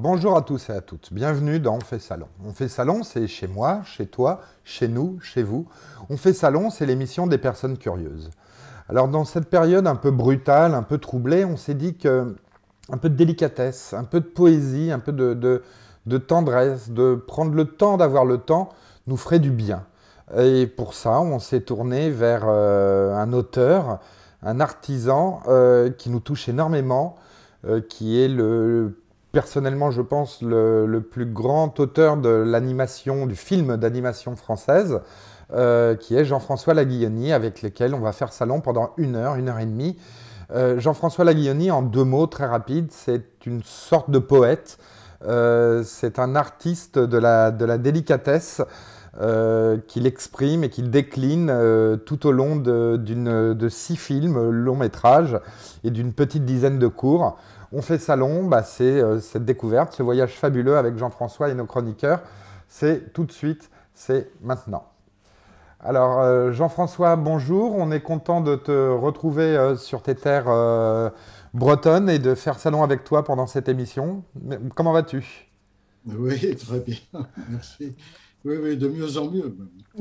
Bonjour à tous et à toutes, bienvenue dans On fait Salon. On fait Salon, c'est chez moi, chez toi, chez nous, chez vous. On fait Salon, c'est l'émission des personnes curieuses. Alors dans cette période un peu brutale, un peu troublée, on s'est dit que un peu de délicatesse, un peu de poésie, un peu de tendresse, de prendre le temps d'avoir le temps, nous ferait du bien. Et pour ça, on s'est tourné vers un auteur, un artisan qui nous touche énormément, qui est personnellement, je pense, le plus grand auteur de l'animation, du film d'animation française, qui est Jean-François Laguilloni, avec lequel on va faire salon pendant une heure et demie. Jean-François Laguilloni, en deux mots très rapides, c'est une sorte de poète. C'est un artiste de la délicatesse qu'il exprime et qu'il décline tout au long de 6 films long métrage et d'une petite dizaine de courts. On fait salon, c'est cette découverte, ce voyage fabuleux avec Jean-François et nos chroniqueurs. C'est tout de suite, c'est maintenant. Alors Jean-François, bonjour, on est content de te retrouver sur tes terres bretonnes et de faire salon avec toi pendant cette émission. Comment vas-tu? Oui, très bien, merci. Oui, oui, de mieux en mieux, même.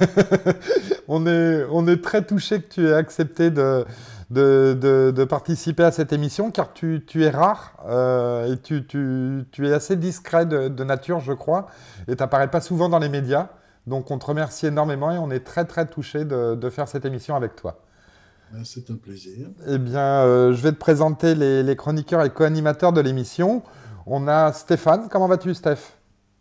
On est très touché que tu aies accepté de participer à cette émission car tu es rare et tu es assez discret de nature, je crois, et tu n'apparais pas souvent dans les médias. Donc on te remercie énormément et on est très très touché de faire cette émission avec toi. Ben, c'est un plaisir. Eh bien, je vais te présenter les chroniqueurs et co-animateurs de l'émission. On a Stéphane. Comment vas-tu, Steph?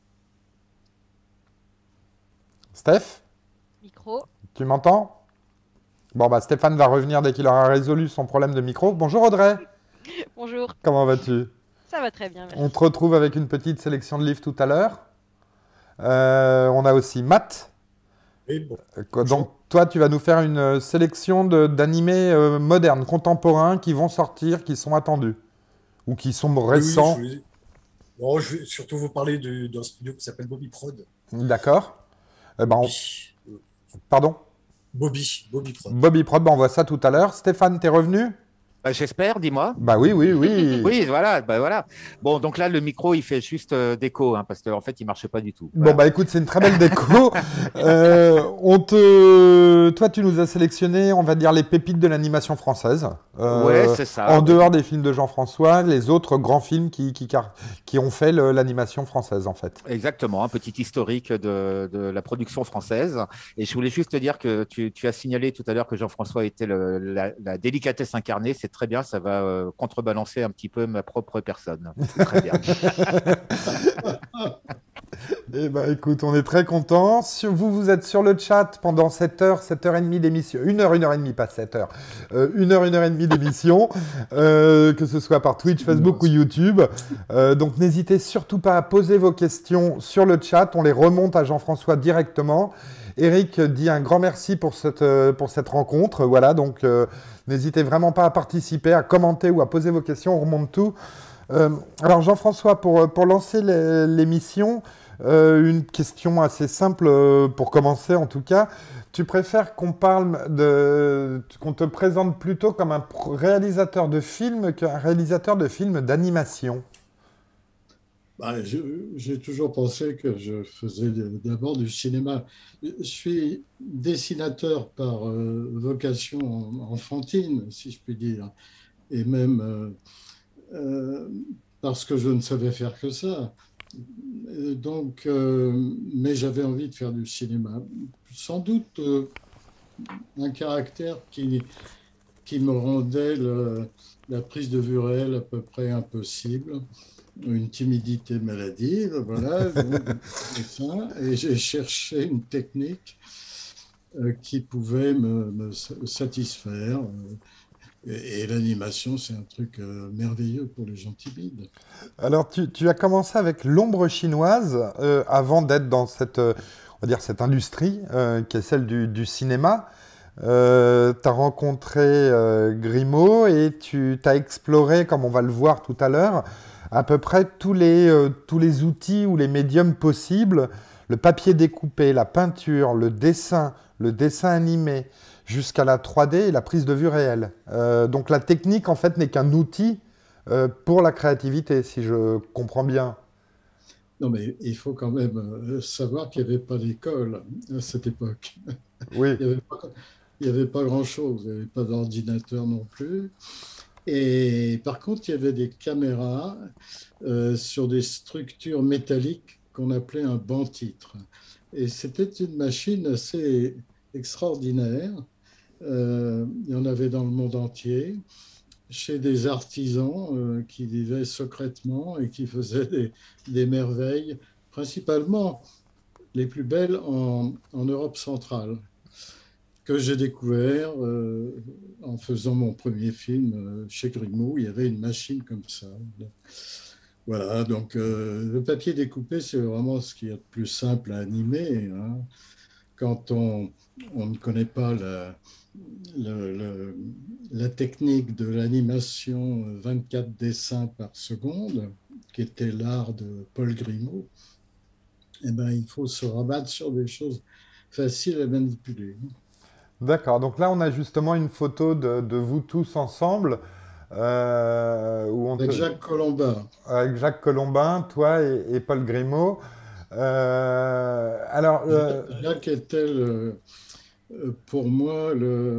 Steph, Micro. tu m'entends? Bon, Stéphane va revenir dès qu'il aura résolu son problème de micro. Bonjour Audrey, Bonjour. comment vas-tu? Ça va très bien, On merci. te retrouve avec une petite sélection de livres tout à l'heure. On a aussi Matt. Oui, bon, Donc, bonjour. toi, tu vas nous faire une sélection d'animés modernes, contemporains, qui vont sortir, qui sont attendus, ou qui sont Oui, oui, récents. bon, je vais surtout vous parler d'un studio qui s'appelle Bobby Prod. D'accord? Eh ben, Bobby. pardon? Bobby Prod. Bobby Prod, on voit ça tout à l'heure. Stéphane, t'es revenu? J'espère, dis-moi. Bah oui, oui, oui. Oui, voilà, bah voilà. Bon, donc là, le micro, il fait juste d'écho, hein, parce qu'en fait, il marchait pas du tout. Bon, Voilà. écoute, c'est une très belle déco. Toi, tu nous as sélectionné, on va dire, les pépites de l'animation française. Ouais, c'est ça. En Ouais. dehors des films de Jean-François, les autres grands films qui ont fait l'animation française, en fait. Exactement, un petit historique de la production française. Et je voulais juste te dire que tu as signalé tout à l'heure que Jean-François était la délicatesse incarnée. C'est très bien, ça va contrebalancer un petit peu ma propre personne. C'est très bien. Eh ben, écoute, on est très contents. Vous êtes sur le chat pendant 7 heures et demie d'émission. Une heure et demie, pas 7 heures. Une heure et demie d'émission, que ce soit par Twitch, Facebook ou YouTube. Donc, n'hésitez surtout pas à poser vos questions sur le chat. On les remonte à Jean-François directement. Eric dit un grand merci pour cette rencontre. Voilà, donc n'hésitez vraiment pas à participer, à commenter ou à poser vos questions. On remonte tout. Alors Jean-François, pour lancer l'émission, une question assez simple pour commencer en tout cas. Tu préfères qu'on qu'on te présente plutôt comme un réalisateur de films qu'un réalisateur de films d'animation? J'ai toujours pensé que je faisais d'abord du cinéma. Je suis dessinateur par vocation enfantine, si je puis dire, et même euh, parce que je ne savais faire que ça. Mais j'avais envie de faire du cinéma. Sans doute un caractère qui me rendait la prise de vue réelle à peu près impossible, une timidité maladive, voilà, donc, c'est ça. Et j'ai cherché une technique qui pouvait me satisfaire. Et l'animation, c'est un truc merveilleux pour les gens timides. Alors tu as commencé avec l'ombre chinoise avant d'être dans on va dire cette industrie qui est celle du cinéma. Tu as rencontré Grimaud et tu t'as exploré, comme on va le voir tout à l'heure, à peu près tous les outils ou les médiums possibles, le papier découpé, la peinture, le dessin animé, jusqu'à la 3D et la prise de vue réelle. Donc la technique, en fait, n'est qu'un outil pour la créativité, si je comprends bien. Non, mais il faut quand même savoir qu'il n'y avait pas d'école à cette époque. Oui, Il n'y avait pas, il y avait pas grand-chose, il n'y avait pas d'ordinateur non plus. Et par contre, il y avait des caméras sur des structures métalliques qu'on appelait un banc-titre. Et c'était une machine assez extraordinaire. Il y en avait dans le monde entier, chez des artisans qui vivaient secrètement et qui faisaient des merveilles, principalement les plus belles en Europe centrale, que j'ai découvert en faisant mon premier film chez Grimaud. Il y avait une machine comme ça. Voilà, donc le papier découpé, c'est vraiment ce qu'il y a de plus simple à animer, hein. Quand on ne connaît pas le- le- la technique de l'animation 24 dessins par seconde, qui était l'art de Paul Grimaud, eh ben, il faut se rabattre sur des choses faciles à manipuler. d'accord. Donc là, on a justement une photo de vous tous ensemble, où on Avec te, Jacques Colombin. avec Jacques Colombin, toi et Paul Grimaud. Alors, Jacques était pour moi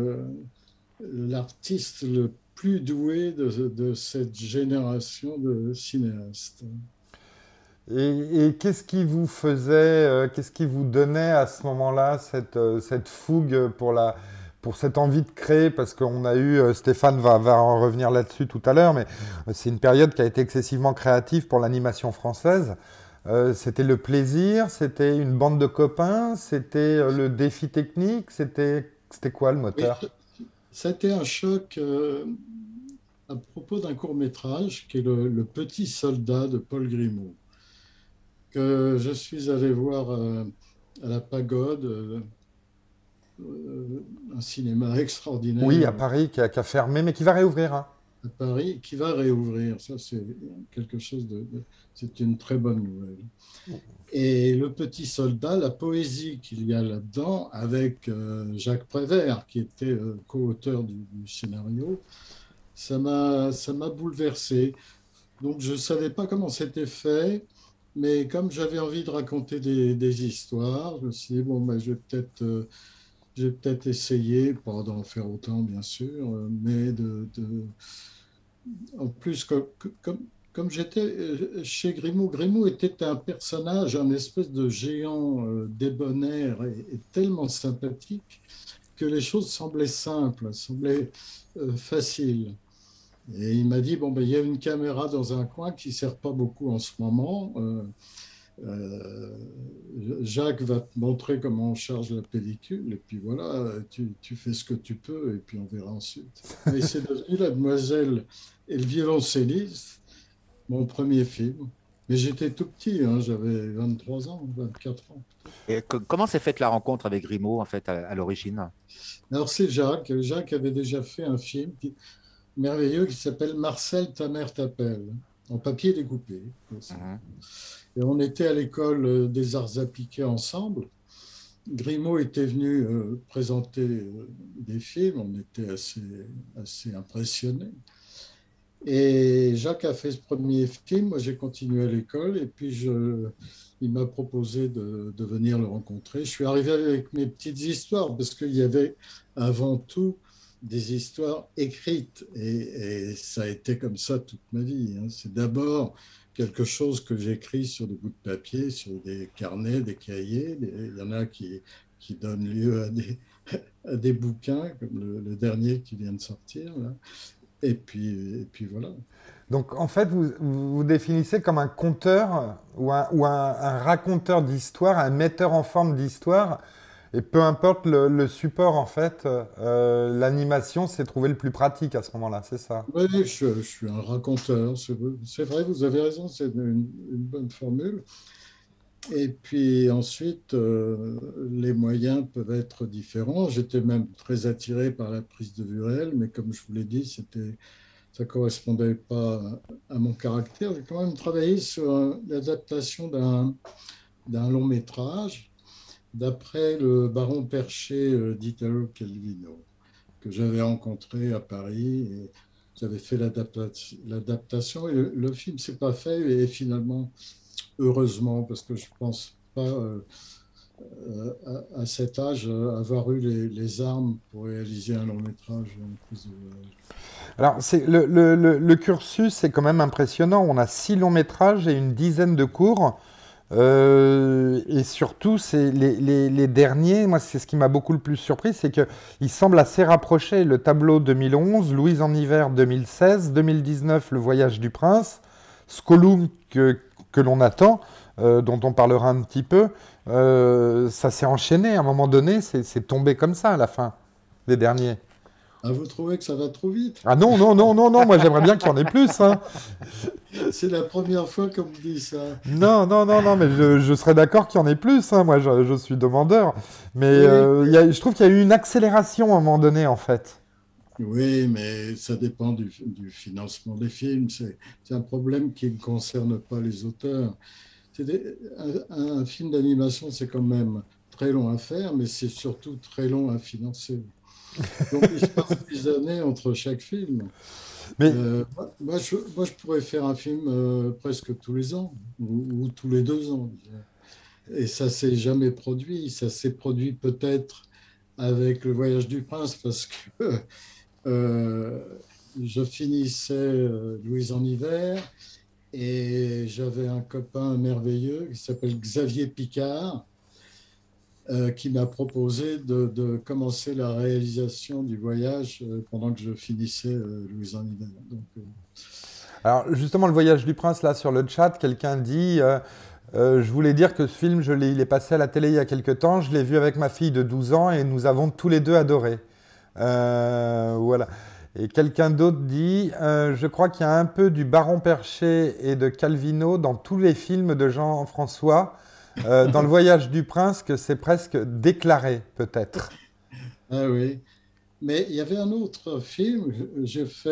l'artiste le plus doué de cette génération de cinéastes. et qu'est-ce qui vous faisait, qu'est-ce qui vous donnait à ce moment-là cette fougue pour cette envie de créer? Parce qu'on a eu, Stéphane va en revenir là-dessus tout à l'heure, mais c'est une période qui a été excessivement créative pour l'animation française. C'était le plaisir, c'était une bande de copains, c'était le défi technique, c'était quoi le Et moteur? ça a été un choc à propos d'un court-métrage qui est le Petit Soldat de Paul Grimaud, que je suis allé voir à la Pagode, un cinéma Oui, extraordinaire à Paris, qui a fermé, mais qui va réouvrir, hein. à Paris, qui va réouvrir. Ça, c'est quelque chose c'est une très bonne nouvelle. Et Le Petit Soldat, la poésie qu'il y a là-dedans, avec Jacques Prévert, qui était co-auteur du scénario, ça m'a bouleversé. Donc, je ne savais pas comment c'était fait, mais comme j'avais envie de raconter des histoires, je me suis dit, bon, ben, je vais peut-être essayer, pas d'en faire autant, bien sûr, mais en plus, comme j'étais chez Grimaud, Grimaud était un personnage, un espèce de géant débonnaire et tellement sympathique que les choses semblaient simples, semblaient faciles. Et il m'a dit, bon, ben, il y a une caméra dans un coin qui ne sert pas beaucoup en ce moment. Euh, Jacques va te montrer comment on charge la pellicule, et puis voilà, tu fais ce que tu peux, et puis on verra ensuite. Et c'est devenu La Demoiselle et le violoncelliste, mon premier film. Mais j'étais tout petit, hein, j'avais 23 ans, 24 ans. Et comment s'est faite la rencontre avec Grimaud, en fait, à l'origine? Alors c'est Jacques. Jacques avait déjà fait un film merveilleux qui s'appelle Marcel, ta mère t'appelle, en papier découpé aussi. Mhm. Et on était à l'école des arts appliqués ensemble. Grimaud était venu présenter des films, on était assez impressionnés. Et Jacques a fait ce premier film, moi j'ai continué à l'école, et puis il m'a proposé de venir le rencontrer. Je suis arrivé avec mes petites histoires, parce qu'il y avait avant tout des histoires écrites, et ça a été comme ça toute ma vie, hein. C'est d'abord quelque chose que j'écris sur des bouts de papier, sur des carnets, des cahiers. Il y en a qui donnent lieu à des bouquins, comme le dernier qui vient de sortir, là. Et puis voilà. Donc en fait, vous définissez comme un conteur ou un raconteur d'histoire, un metteur en forme d'histoire, et peu importe le support, en fait, l'animation, c'est trouver le plus pratique à ce moment-là, c'est ça? Oui, je suis un raconteur. C'est vrai, vous avez raison, c'est une bonne formule. Et puis ensuite, les moyens peuvent être différents. J'étais même très attiré par la prise de vue réelle, mais comme je vous l'ai dit, ça correspondait pas à mon caractère. J'ai quand même travaillé sur l'adaptation d'un long métrage d'après le Baron Perché d'Italo Calvino, que j'avais rencontré à Paris. Et j'avais fait l'adaptation et le film s'est pas fait et finalement, heureusement, parce que je pense pas à cet âge avoir eu les armes pour réaliser un long métrage. Alors, le cursus, c'est quand même impressionnant. On a 6 longs métrages et une dizaine de courts. Et surtout, c'est les derniers, moi, c'est ce qui m'a beaucoup le plus surpris, c'est qu'ils semblent assez rapprochés. Le tableau 2011, Louise en hiver 2016, 2019, Le Voyage du Prince, Skolum que l'on attend, dont on parlera un petit peu. Ça s'est enchaîné à un moment donné, c'est tombé comme ça à la fin, les derniers. Ah, vous trouvez que ça va trop vite? Ah non, non, non, non, non, moi j'aimerais bien qu'il y en ait plus, hein. C'est la première fois qu'on me dit ça. Non, non, non, non, mais je serais d'accord qu'il y en ait plus, hein. Moi je suis demandeur. Mais Oui, je trouve qu'il y a eu une accélération à un moment donné, en fait. oui, mais ça dépend du financement des films. C'est un problème qui ne concerne pas les auteurs. Un film d'animation, c'est quand même très long à faire, mais c'est surtout très long à financer. Donc, il se passe des années entre chaque film. Mais Moi, je pourrais faire un film presque tous les ans ou tous les 2 ans. Et ça s'est jamais produit. Ça s'est produit peut-être avec Le Voyage du Prince parce que euh, je finissais Louise en hiver et j'avais un copain merveilleux qui s'appelle Xavier Picard qui m'a proposé de commencer la réalisation du voyage pendant que je finissais Louise en hiver. Donc, alors justement, Le Voyage du Prince, là sur le chat, quelqu'un dit je voulais dire que ce film, il est passé à la télé il y a quelques temps, je l'ai vu avec ma fille de 12 ans et nous avons tous les deux adoré. Voilà. Et quelqu'un d'autre dit je crois qu'il y a un peu du Baron Perché et de Calvino dans tous les films de Jean-François. Dans Le Voyage du Prince, que c'est presque déclaré, peut-être. ah oui. Mais il y avait un autre film. J'ai fait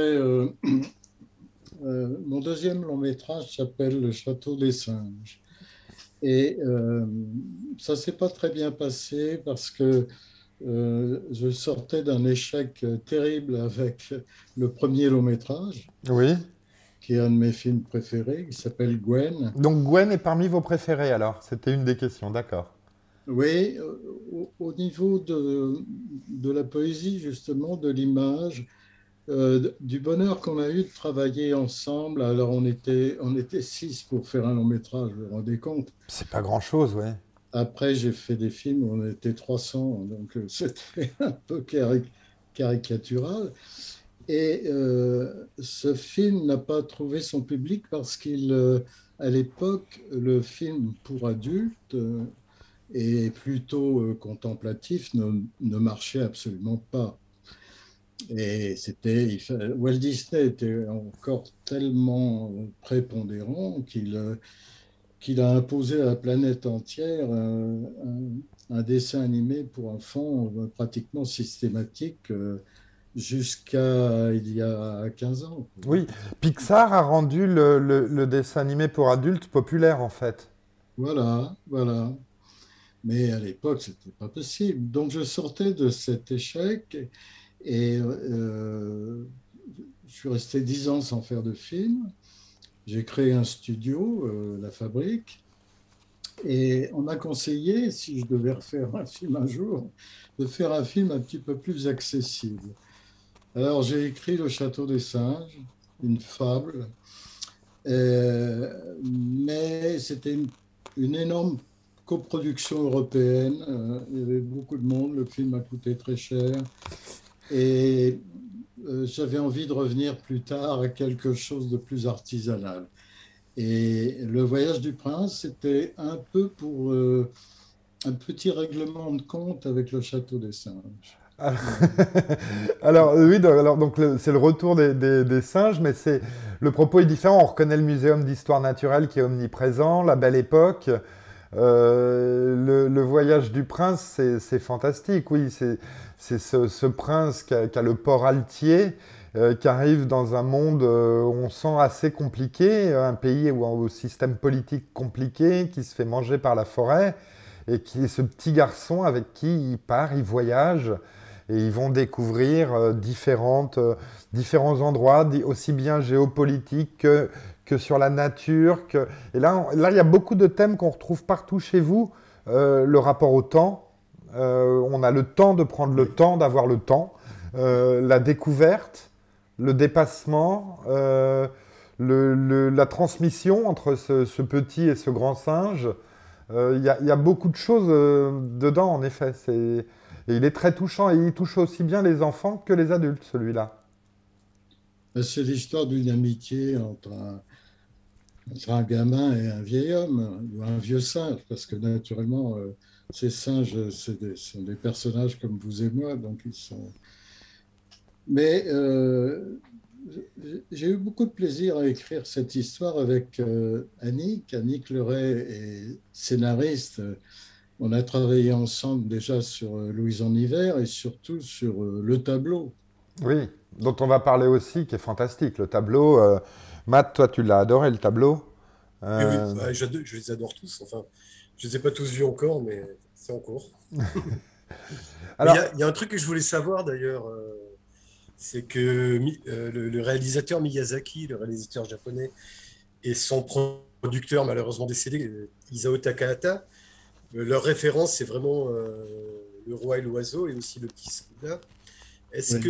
mon deuxième long métrage s'appelle Le Château des Singes. Et ça s'est pas très bien passé parce que je sortais d'un échec terrible avec le premier long métrage, Oui. qui est un de mes films préférés, qui s'appelle Gwen. Donc Gwen est parmi vos préférés, alors. C'était une des questions, d'accord. Oui, au niveau de la poésie, justement, de l'image, du bonheur qu'on a eu de travailler ensemble. Alors, on était 6 pour faire un long métrage, vous vous rendez compte? C'est pas grand-chose, ouais. Après, j'ai fait des films où on était 300, donc c'était un peu caricatural. Et ce film n'a pas trouvé son public parce à l'époque, le film pour adultes et plutôt contemplatif ne marchait absolument pas. Et Walt Disney était encore tellement prépondérant qu'il a imposé à la planète entière un dessin animé pour enfants pratiquement systématique jusqu'à il y a 15 ans. Oui, Pixar a rendu le dessin animé pour adultes populaire, en fait. Voilà, voilà. Mais à l'époque, c'était pas possible. Donc je sortais de cet échec et je suis resté 10 ans sans faire de film. J'ai créé un studio, La Fabrique, et on m'a conseillé, si je devais refaire un film un jour, de faire un film un petit peu plus accessible. Alors j'ai écrit Le Château des Singes, une fable, mais c'était une énorme coproduction européenne. Il y avait beaucoup de monde, le film a coûté très cher. Et j'avais envie de revenir plus tard à quelque chose de plus artisanal. Et Le Voyage du Prince, c'était un peu pour un petit règlement de compte avec Le Château des Singes. Alors, alors, oui, donc c'est le retour des singes, mais le propos est différent. On reconnaît le Muséum d'histoire naturelle qui est omniprésent, la Belle Époque. Le Voyage du Prince, c'est fantastique, oui. C'est ce prince qui a le port altier, qui arrive dans un monde, on sent assez compliqué, un pays au système politique compliqué, qui se fait manger par la forêt, et qui est ce petit garçon avec qui il part, il voyage. et ils vont découvrir différents endroits, aussi bien géopolitiques que sur la nature. Et là, il y a beaucoup de thèmes qu'on retrouve partout chez vous. Le rapport au temps. On a le temps de prendre le temps, d'avoir le temps. La découverte, le dépassement, la transmission entre ce petit et ce grand singe. Il y a beaucoup de choses dedans, en effet. Et il est très touchant et il touche aussi bien les enfants que les adultes, celui-là. C'est l'histoire d'une amitié entre un gamin et un vieil homme, ou un vieux singe, parce que naturellement, ces singes, sont des personnages comme vous et moi, donc ils sont... Mais j'ai eu beaucoup de plaisir à écrire cette histoire avec Annick Leray est scénariste. On a travaillé ensemble déjà sur Louise en hiver et surtout sur le tableau. Oui, dont on va parler aussi, qui est fantastique. Le tableau, Matt, toi, tu l'as adoré, le tableau. Oui, oui, Euh, je les adore tous. Enfin, je ne les ai pas tous vus encore, mais c'est en cours. Mais Alors, il y a un truc que je voulais savoir d'ailleurs, c'est que le réalisateur Miyazaki, le réalisateur japonais, et son producteur malheureusement décédé, Isao Takahata, leur référence, c'est vraiment Le Roi et l'Oiseau et aussi Le Petit Soldat. Oui.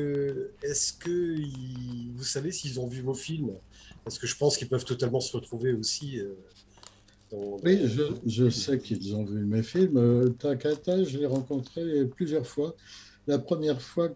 Vous savez s'ils ont vu vos films? Parce que je pense qu'ils peuvent totalement se retrouver aussi Oui, dans je sais qu'ils ont vu mes films. Takata, je l'ai rencontré plusieurs fois. La première fois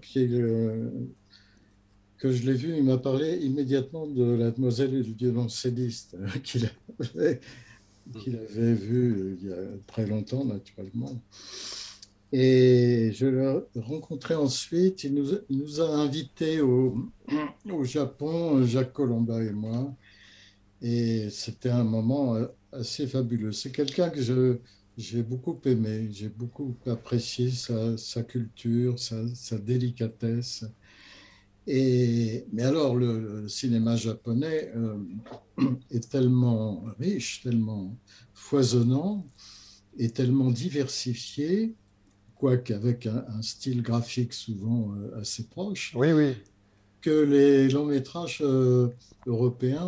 que je l'ai vu, il m'a parlé immédiatement de La Demoiselle et le violoncelliste avait, qu'il avait vu il y a très longtemps, naturellement. Et je l'ai rencontré ensuite. Il nous a invités au Japon, Jacques Colomba et moi. Et c'était un moment assez fabuleux. C'est quelqu'un que j'ai beaucoup aimé, j'ai beaucoup apprécié sa culture, sa délicatesse. Mais alors, le cinéma japonais est tellement riche, tellement foisonnant et tellement diversifié, quoique avec un style graphique souvent assez proche, oui, oui. que les longs métrages européens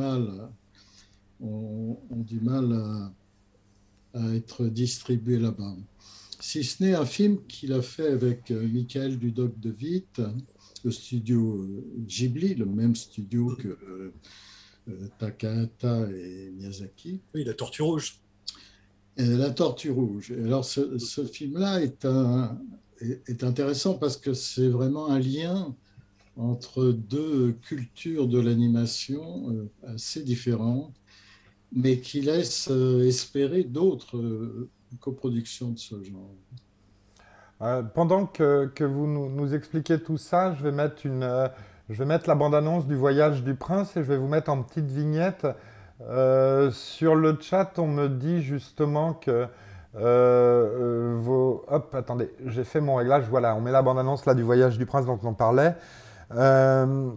ont du mal à être distribués là-bas. Si ce n'est un film qu'il a fait avec Michael Dudok de Witt, le studio Ghibli, le même studio que Takahata et Miyazaki. oui, La Tortue Rouge. Et La Tortue Rouge. Et alors ce film-là est intéressant parce que c'est vraiment un lien entre deux cultures de l'animation assez différentes, mais qui laissent espérer d'autres coproductions de ce genre. Pendant que vous nous expliquez tout ça, je vais mettre la bande-annonce du Voyage du Prince et je vais vous mettre en petite vignette. Sur le chat, on me dit justement que Hop, attendez, j'ai fait mon réglage. Voilà, on met la bande-annonce là du Voyage du Prince dont on parlait. Euh,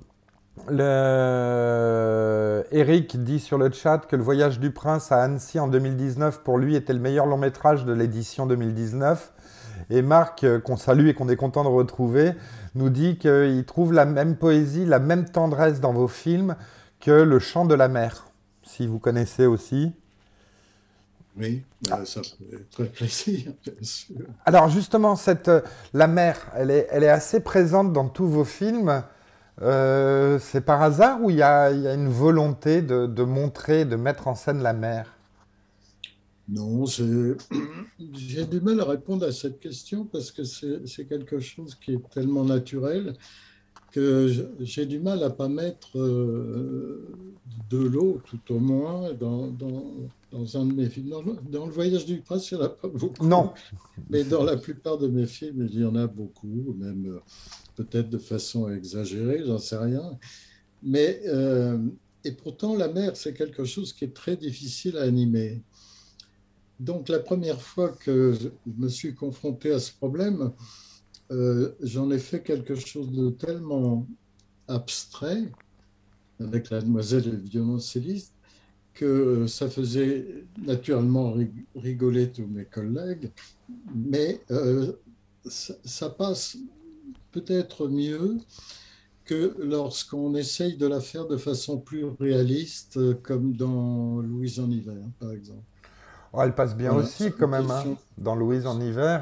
Eric dit sur le chat que Le Voyage du Prince à Annecy en 2019, pour lui, était le meilleur long métrage de l'édition 2019. Et Marc, qu'on salue et qu'on est content de retrouver, nous dit qu'il trouve la même poésie, la même tendresse dans vos films que Le Chant de la mer, si vous connaissez aussi. Oui, ça fait très plaisir, bien sûr. Alors justement, la mer, elle est assez présente dans tous vos films. C'est par hasard ou il y a une volonté de montrer, de mettre en scène la mer? Non, j'ai du mal à répondre à cette question parce que c'est quelque chose qui est tellement naturel que j'ai du mal à pas mettre de l'eau, tout au moins, dans un de mes films. Dans Le Voyage du Prince, il n'y en a pas beaucoup. Non. Mais dans la plupart de mes films, il y en a beaucoup, même peut-être de façon exagérée, j'en sais rien. Mais, et pourtant, la mer, c'est quelque chose qui est très difficile à animer. Donc, la première fois que je me suis confronté à ce problème, j'en ai fait quelque chose de tellement abstrait avec La Demoiselle et le violoncelliste que ça faisait naturellement rigoler tous mes collègues, mais ça passe peut-être mieux que lorsqu'on essaye de la faire de façon plus réaliste, comme dans Louise en hiver, par exemple. Oh, elle passe bien Voilà, aussi c'est quand une même, hein, question. dans Louise en hiver.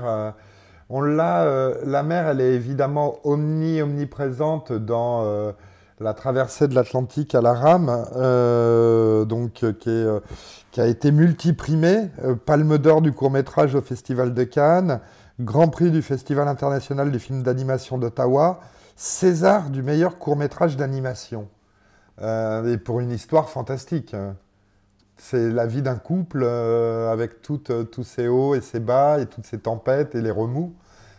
La mer, elle est évidemment omniprésente dans la traversée de l'Atlantique à la rame, qui a été multiprimée, Palme d'or du court-métrage au Festival de Cannes, Grand Prix du Festival international du film d'animation d'Ottawa, César du meilleur court-métrage d'animation. Et pour une histoire fantastique. C'est la vie d'un couple avec tous ses hauts et ses bas et toutes ses tempêtes et les remous.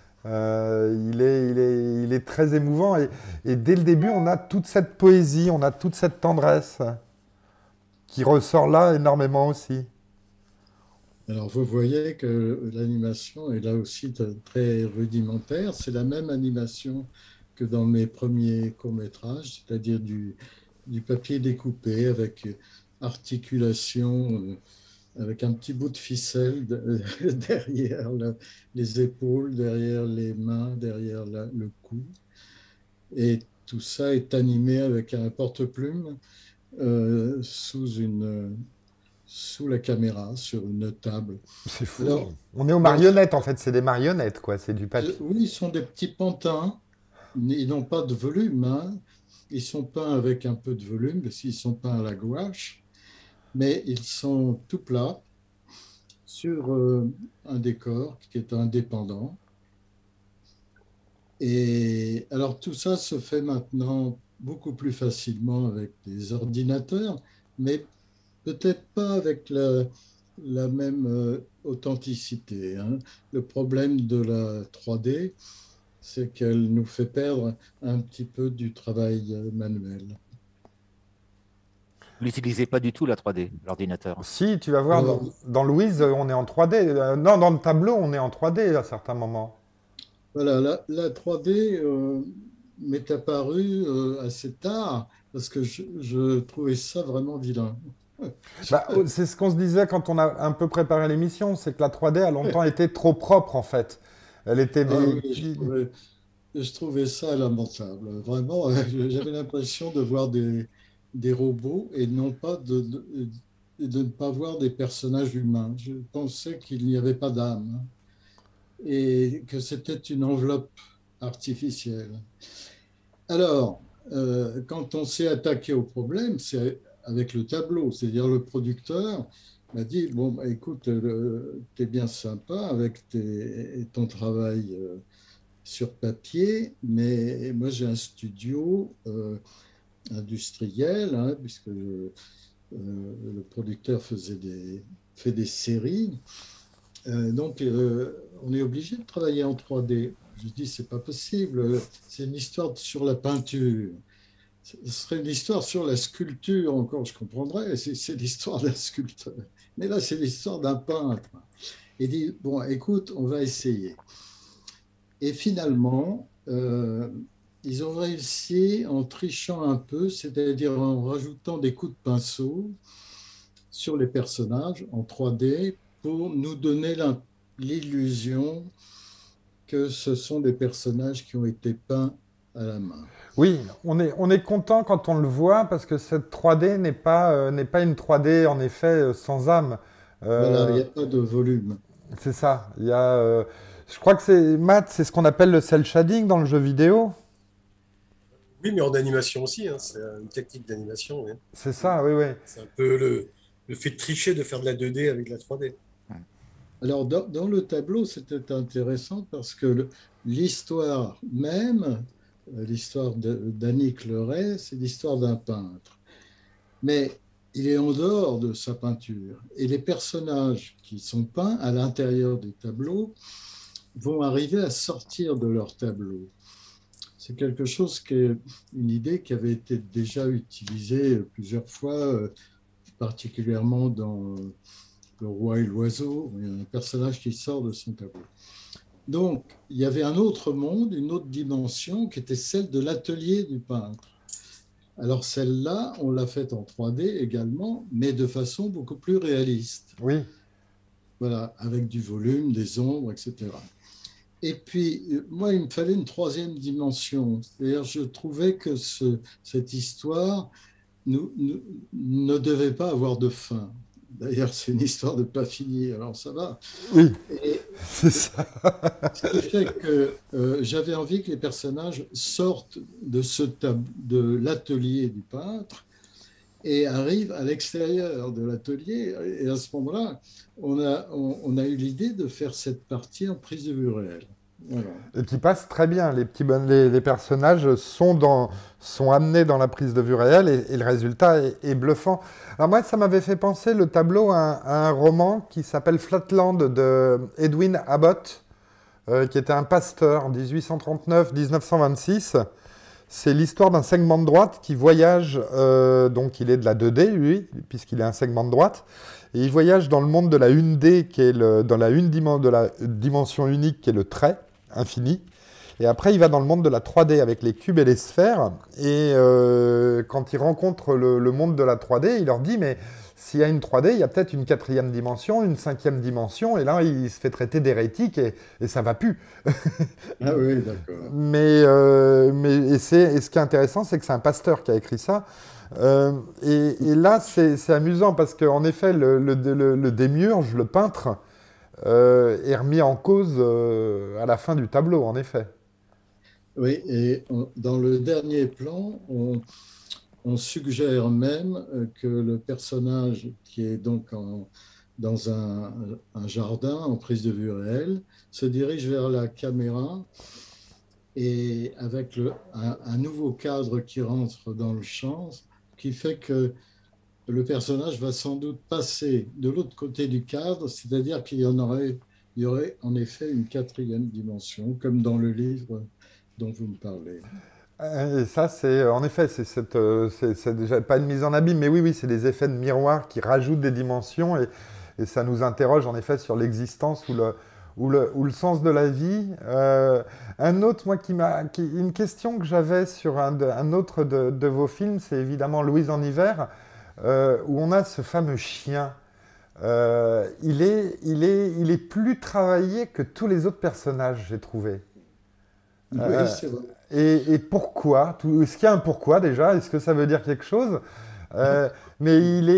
Il est très émouvant et dès le début, on a toute cette poésie, on a toute cette tendresse qui ressort là énormément aussi. Alors, vous voyez que l'animation est là aussi très rudimentaire. C'est la même animation que dans mes premiers courts-métrages, c'est-à-dire du papier découpé avec articulation, avec un petit bout de ficelle derrière les épaules, derrière les mains, derrière le cou. Et tout ça est animé avec un porte-plume euh, sous une, sous la caméra, sur une table. C'est fou. Alors, On est aux dans- marionnettes en fait, c'est des marionnettes quoi, c'est du papier. oui, ils sont des petits pantins. Ils n'ont pas de volume, hein. Ils sont peints avec un peu de volume, parce qu'ils sont peints à la gouache, mais ils sont tout plats sur un décor qui est indépendant. Et alors tout ça se fait maintenant beaucoup plus facilement avec des ordinateurs, mais peut-être pas avec la même authenticité, hein. Le problème de la 3D, c'est qu'elle nous fait perdre un petit peu du travail manuel. Vous n'utilisez pas du tout la 3D, l'ordinateur. Si, tu vas voir, Euh, dans Louise, on est en 3D. Non, dans le tableau, on est en 3D à certains moments. voilà, la 3D m'est apparue assez tard parce que je trouvais ça vraiment vilain. Bah, c'est ce qu'on se disait quand on a un peu préparé l'émission, c'est que la 3D a longtemps été trop propre en fait. Elle était Ah oui, véhicule. je trouvais ça lamentable. Vraiment, j'avais l'impression de voir des robots et non pas de ne pas voir des personnages humains. Je pensais qu'il n'y avait pas d'âme, hein, et que c'était une enveloppe artificielle. Alors, quand on s'est attaqué au problème, c'est avec le tableau, c'est-à-dire le producteur m'a dit, bon, bah, écoute, t'es bien sympa avec ton travail sur papier, mais moi j'ai un studio industriel, hein, puisque le producteur fait des séries. Donc, on est obligé de travailler en 3D. Je dis, c'est pas possible. C'est une histoire sur la peinture. Ce serait une histoire sur la sculpture, encore, je comprendrais. C'est l'histoire d'un sculpteur. Mais là, c'est l'histoire d'un peintre. Il dit, bon, écoute, on va essayer. Et finalement, ils ont réussi en trichant un peu, c'est-à-dire en rajoutant des coups de pinceau sur les personnages en 3D pour nous donner l'illusion que ce sont des personnages qui ont été peints à la main. Oui, on est content quand on le voit parce que cette 3D n'est pas une 3D en effet sans âme. Voilà, il Euh, n'y a pas de volume. c'est ça. Je crois que c'est Matt, c'est ce qu'on appelle le cel shading dans le jeu vidéo. Oui, mais en animation aussi, hein, c'est une technique d'animation. Oui. C'est ça, oui, oui. C'est un peu le fait de tricher, de faire de la 2D avec de la 3D. Alors, dans le tableau, c'était intéressant parce que l'histoire même, l'histoire d'Annick Leray, c'est l'histoire d'un peintre. Mais il est en dehors de sa peinture. Et les personnages qui sont peints à l'intérieur des tableaux vont arriver à sortir de leur tableau. C'est quelque chose qui est une idée qui avait été déjà utilisée plusieurs fois, particulièrement dans Le Roi et l'Oiseau. Il y a un personnage qui sort de son tableau. Donc, il y avait un autre monde, une autre dimension qui était celle de l'atelier du peintre. Alors celle-là, on l'a faite en 3D également, mais de façon beaucoup plus réaliste. Oui. Voilà, avec du volume, des ombres, etc. Et puis, moi, il me fallait une troisième dimension. C'est-à-dire, je trouvais que cette histoire ne devait pas avoir de fin. D'ailleurs, c'est une histoire de pas finir, alors ça va. Oui, Et c'est ça. ce qui fait que j'avais envie que les personnages sortent de l'atelier du peintre et arrivent à l'extérieur de l'atelier. Et à ce moment-là, on a eu l'idée de faire cette partie en prise de vue réelle. Voilà. Et qui passe très bien. Les personnages sont amenés dans la prise de vue réelle et le résultat est bluffant. Alors moi, ça m'avait fait penser le tableau à un roman qui s'appelle Flatland de Edwin Abbott, qui était un pasteur, 1839-1926. C'est l'histoire d'un segment de droite qui voyage, donc il est de la 2D, lui, puisqu'il est un segment de droite, et il voyage dans le monde de la 1D, qui est dans de la dimension unique, qui est le trait infini. Et après, il va dans le monde de la 3D avec les cubes et les sphères. Et quand il rencontre le monde de la 3D, il leur dit, mais s'il y a une 3D, il y a peut-être une quatrième dimension, une cinquième dimension. Et là, il se fait traiter d'hérétique et ça va plus. Ah oui, d'accord. Et ce qui est intéressant, c'est que c'est un pasteur qui a écrit ça. Et là, c'est amusant parce qu'en effet, le démiurge, le peintre, est remis en cause à la fin du tableau, en effet. Oui, et dans le dernier plan, on suggère même que le personnage qui est donc dans un jardin en prise de vue réelle se dirige vers la caméra et avec un nouveau cadre qui rentre dans le champ, qui fait que le personnage va sans doute passer de l'autre côté du cadre, c'est-à-dire il y aurait en effet une quatrième dimension, comme dans le livre dont vous me parlez. Et ça, en effet, c'est déjà pas une mise en abîme, mais oui, oui, c'est des effets de miroir qui rajoutent des dimensions et ça nous interroge en effet sur l'existence ou le sens de la vie. Un autre, moi, une question que j'avais sur un autre de vos films, c'est évidemment Louise en hiver, où on a ce fameux chien. Il est plus travaillé que tous les autres personnages, j'ai trouvé. Oui, c'est vrai. Et pourquoi? Est-ce qu'il y a un pourquoi déjà? Est-ce que ça veut dire quelque chose? Mais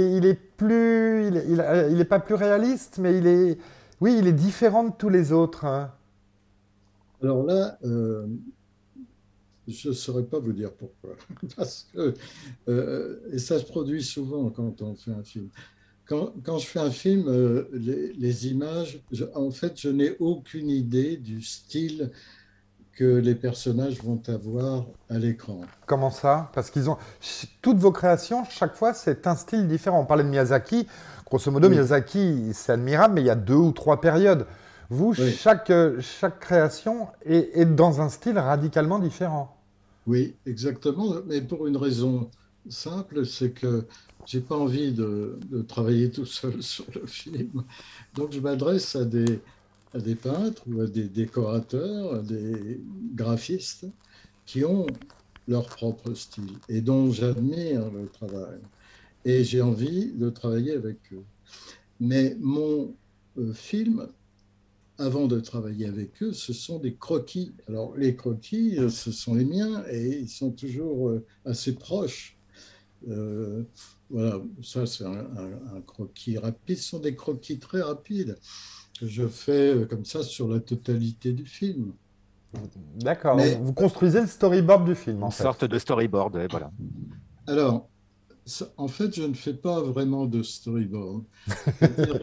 il est pas plus réaliste, mais oui, il est différent de tous les autres, hein. Alors là, je ne saurais pas vous dire pourquoi. Parce que, et ça se produit souvent quand on fait un film. Quand je fais un film, les images, en fait, je n'ai aucune idée du style que les personnages vont avoir à l'écran. Comment ça? Parce qu'ils ont toutes vos créations, chaque fois, c'est un style différent. On parlait de Miyazaki. Grosso modo, Oui, Miyazaki, c'est admirable, mais il y a 2 ou 3 périodes. Vous, oui, chaque création est dans un style radicalement différent. oui, exactement. Mais pour une raison simple, c'est que j'ai pas envie de travailler tout seul sur le film. Donc, je m'adresse à des peintres ou à des décorateurs, à des graphistes qui ont leur propre style et dont j'admire le travail. Et j'ai envie de travailler avec eux. Mais mon film, avant de travailler avec eux, ce sont des croquis. Alors, les croquis, ce sont les miens et ils sont toujours assez proches. Euh, voilà, ça c'est un croquis rapide. Ce sont des croquis très rapides que je fais comme ça sur la totalité du film. D'accord. Donc, Mais vous construisez le storyboard du film, en Une fait. sorte de storyboard, ouais, voilà. alors, en fait, je ne fais pas vraiment de storyboard. C'est-à-dire,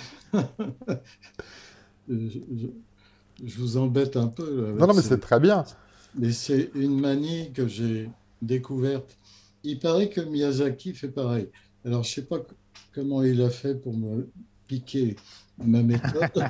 je, je vous embête un peu Non, avec non, mais c'est très bien. mais c'est une manie que j'ai découverte. Il paraît que Miyazaki fait pareil. Alors, je ne sais pas comment il a fait pour me piquer ma méthode,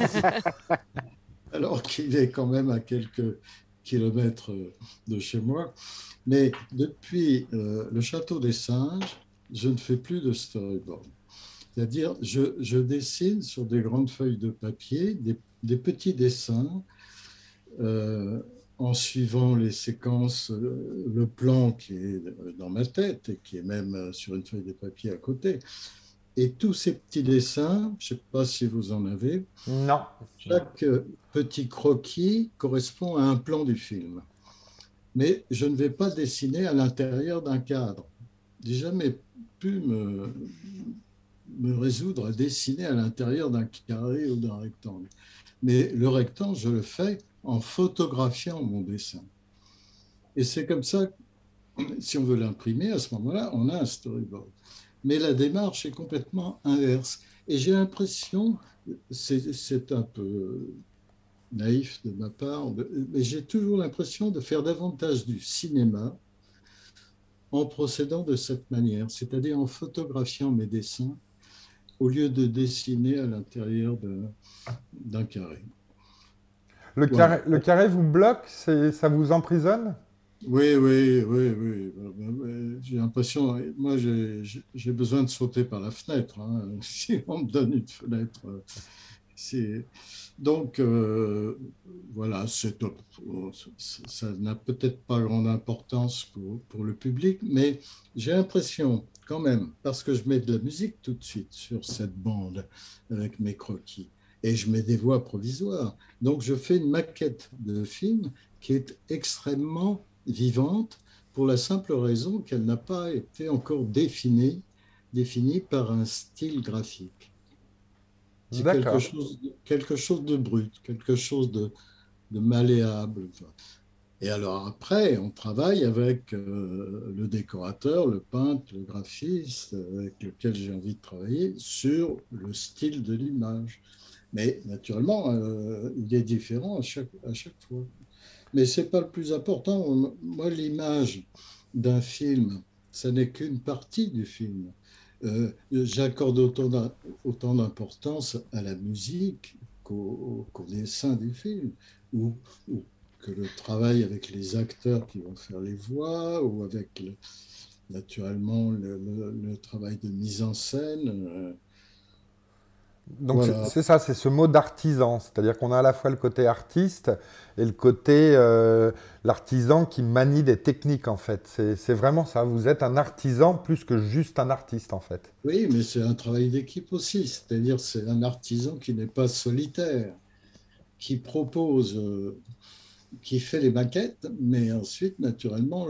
alors qu'il est quand même à quelques kilomètres de chez moi. Mais depuis le Château des Singes, je ne fais plus de storyboard. C'est-à-dire, je dessine sur des grandes feuilles de papier des petits dessins euh, en suivant les séquences, le plan qui est dans ma tête et qui est même sur une feuille de papier à côté. Et tous ces petits dessins, je ne sais pas si vous en avez, Non. chaque petit croquis correspond à un plan du film. Mais je ne vais pas dessiner à l'intérieur d'un cadre. J'ai jamais pu me résoudre à dessiner à l'intérieur d'un carré ou d'un rectangle. Mais le rectangle, je le fais en photographiant mon dessin. Et c'est comme ça, si on veut l'imprimer, à ce moment-là, on a un storyboard. Mais la démarche est complètement inverse. Et j'ai l'impression, c'est un peu naïf de ma part, mais j'ai toujours l'impression de faire davantage du cinéma en procédant de cette manière, c'est-à-dire en photographiant mes dessins au lieu de dessiner à l'intérieur d'un carré. Voilà. Le carré vous bloque, ça vous emprisonne? Oui, oui, oui, oui. J'ai l'impression, moi, j'ai besoin de sauter par la fenêtre, hein. Si on me donne une fenêtre, c'est donc voilà, ça n'a peut-être pas grande importance pour le public, mais j'ai l'impression quand même, parce que je mets de la musique tout de suite sur cette bande avec mes croquis, et je mets des voix provisoires. Donc je fais une maquette de film qui est extrêmement vivante pour la simple raison qu'elle n'a pas été encore définie par un style graphique. C'est D'accord. quelque chose de brut, quelque chose de malléable. Et alors après, on travaille avec le décorateur, le peintre, le graphiste avec lequel j'ai envie de travailler sur le style de l'image. Mais naturellement, il est différent à chaque fois. Mais ce n'est pas le plus important. Moi, l'image d'un film, ça n'est qu'une partie du film. J'accorde autant d'importance à la musique qu'au dessin du film, ou que le travail avec les acteurs qui vont faire les voix, ou avec naturellement le travail de mise en scène. Donc Voilà. c'est ça, c'est ce mot d'artisan, c'est-à-dire qu'on a à la fois le côté artiste et le côté l'artisan qui manie des techniques en fait. C'est vraiment ça, vous êtes un artisan plus que juste un artiste en fait. Oui, mais c'est un travail d'équipe aussi, c'est-à-dire c'est un artisan qui n'est pas solitaire, qui propose, qui fait les maquettes, mais ensuite, naturellement,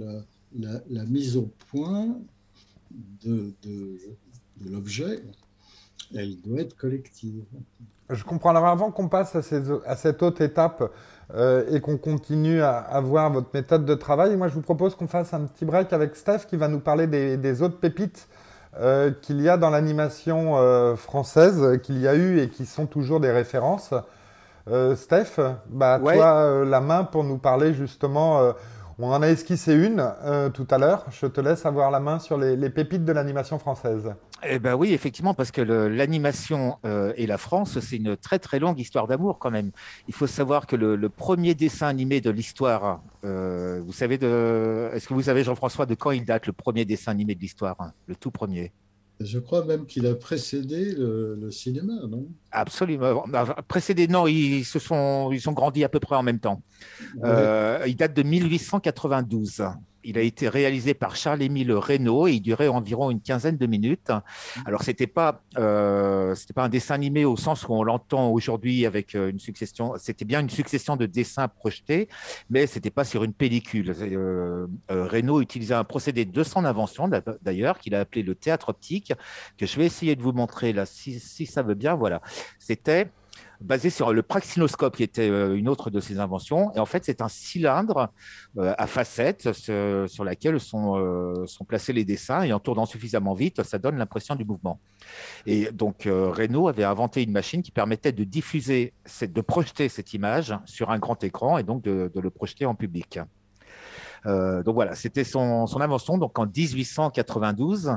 la mise au point de, de, de l'objet, elle doit être collective. Je comprends. Alors avant qu'on passe à cette autre étape et qu'on continue à voir votre méthode de travail, moi je vous propose qu'on fasse un petit break avec Steph qui va nous parler des autres pépites qu'il y a dans l'animation française, qu'il y a eu et qui sont toujours des références. Steph, bah, Ouais, toi la main pour nous parler justement. On en a esquissé une tout à l'heure. Je te laisse avoir la main sur les pépites de l'animation française. eh ben oui, effectivement, parce que l'animation et la France, c'est une très très longue histoire d'amour quand même. Il faut savoir que le premier dessin animé de l'histoire, vous savez est-ce que vous savez, Jean-François, de quand il date le premier dessin animé de l'histoire, hein, le tout premier? Je crois même qu'il a précédé le cinéma, non? Absolument. Précédé, non, ils ont grandi à peu près en même temps. Oui. Il date de 1892. Il a été réalisé par Charles-Émile Reynaud et il durait environ une quinzaine de minutes. Alors, c'était pas un dessin animé au sens où on l'entend aujourd'hui avec une succession. C'était bien une succession de dessins projetés, mais c'était pas sur une pellicule. Reynaud utilisait un procédé de son invention, d'ailleurs, qu'il a appelé le théâtre optique, que je vais essayer de vous montrer là, si ça veut bien. Voilà. C'était basé sur le praxinoscope, qui était une autre de ses inventions. Et en fait, c'est un cylindre à facettes sur laquelle sont placés les dessins. Et en tournant suffisamment vite, ça donne l'impression du mouvement. Et donc, Reynaud avait inventé une machine qui permettait de diffuser, de projeter cette image sur un grand écran et donc de le projeter en public. Donc voilà, c'était son invention donc en 1892.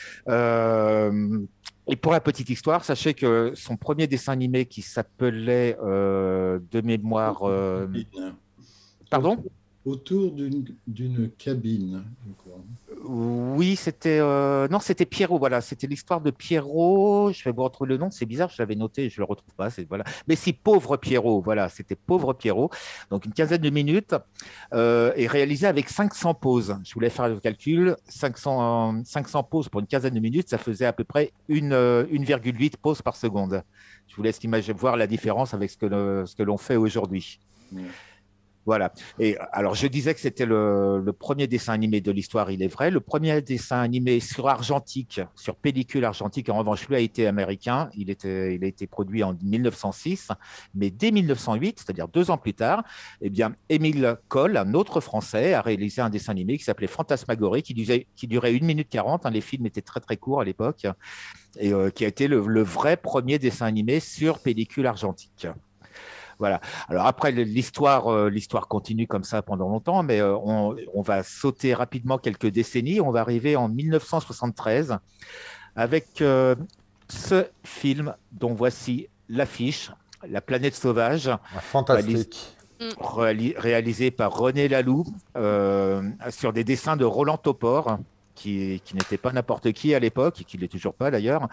Et pour la petite histoire, sachez que son premier dessin animé qui s'appelait de mémoire. Pardon? autour d'une cabine, je crois. Oui, c'était non, c'était Pierrot. Voilà, c'était l'histoire de Pierrot. Je vais vous retrouver le nom. C'est bizarre, je l'avais noté, je le retrouve pas. Voilà. Mais si pauvre Pierrot. Voilà, c'était pauvre Pierrot. Donc une quinzaine de minutes et réalisé avec 500 pauses. Je voulais faire le calcul. 500 pauses pour une quinzaine de minutes, ça faisait à peu près 1,8 pauses par seconde. Je vous laisse voir la différence avec ce que l'on fait aujourd'hui. Ouais. Voilà. Et alors, je disais que c'était le premier dessin animé de l'histoire, il est vrai. Le premier dessin animé sur argentique, sur pellicule argentique, en revanche, lui a été américain. Il a été produit en 1906, mais dès 1908, c'est-à-dire 2 ans plus tard, eh bien, Émile Coll, un autre Français, a réalisé un dessin animé qui s'appelait Fantasmagorie, qui durait 1 minute 40. Hein, les films étaient très, très courts à l'époque, et qui a été le vrai premier dessin animé sur pellicule argentique. Voilà. Alors après, l'histoire continue comme ça pendant longtemps, mais on va sauter rapidement quelques décennies. On va arriver en 1973 avec ce film dont voici l'affiche, La planète sauvage, Fantastique. réalisé par René Laloux sur des dessins de Roland Topor. Qui n'était pas n'importe qui à l'époque, et qui ne l'est toujours pas d'ailleurs,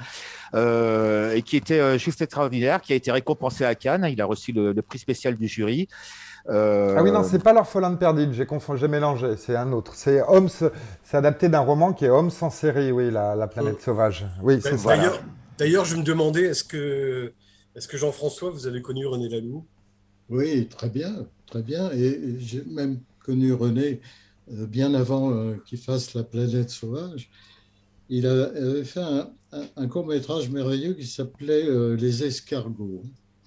et qui était juste extraordinaire, qui a été récompensé à Cannes. Il a reçu le prix spécial du jury. Ah oui, non, c'est pas l'Orphelin de Perdide, j'ai mélangé, c'est un autre. C'est adapté d'un roman qui est Homme sans série, oui, la planète sauvage. Oui, c'est ça. D'ailleurs, je me demandais, est-ce que Jean-François, vous avez connu René Laloux? Oui, très bien, très bien. Et j'ai même connu René bien avant qu'il fasse La planète sauvage. Il avait fait un court-métrage merveilleux qui s'appelait Les escargots,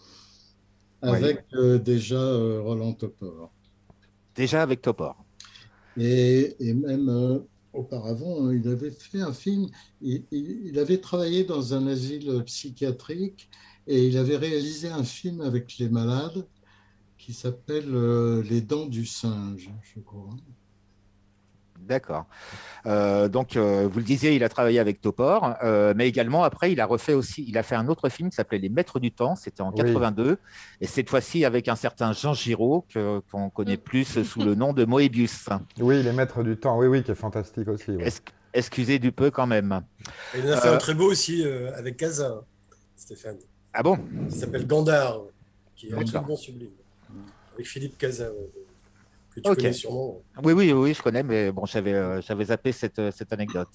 avec déjà Roland Topor. Déjà avec Topor. Et même auparavant, il avait fait un film, il avait travaillé dans un asile psychiatrique et il avait réalisé un film avec les malades qui s'appelle Les dents du singe, je crois. D'accord. Donc, vous le disiez, il a travaillé avec Topor, mais également, après, il a fait un autre film qui s'appelait Les Maîtres du Temps, c'était en 82, et cette fois-ci avec un certain Jean Giraud, qu'on connaît plus sous le nom de Moebius. Oui, Les Maîtres du Temps, oui, qui est fantastique aussi. Oui. Excusez du peu quand même. Et il en a fait un très beau aussi avec Casa, Stéphane. Ah bon? Qui s'appelle Gandhar, qui est absolument sublime. Avec Philippe Casa. Que tu connais sûrement. Oui, je connais, mais bon, j'avais zappé cette anecdote.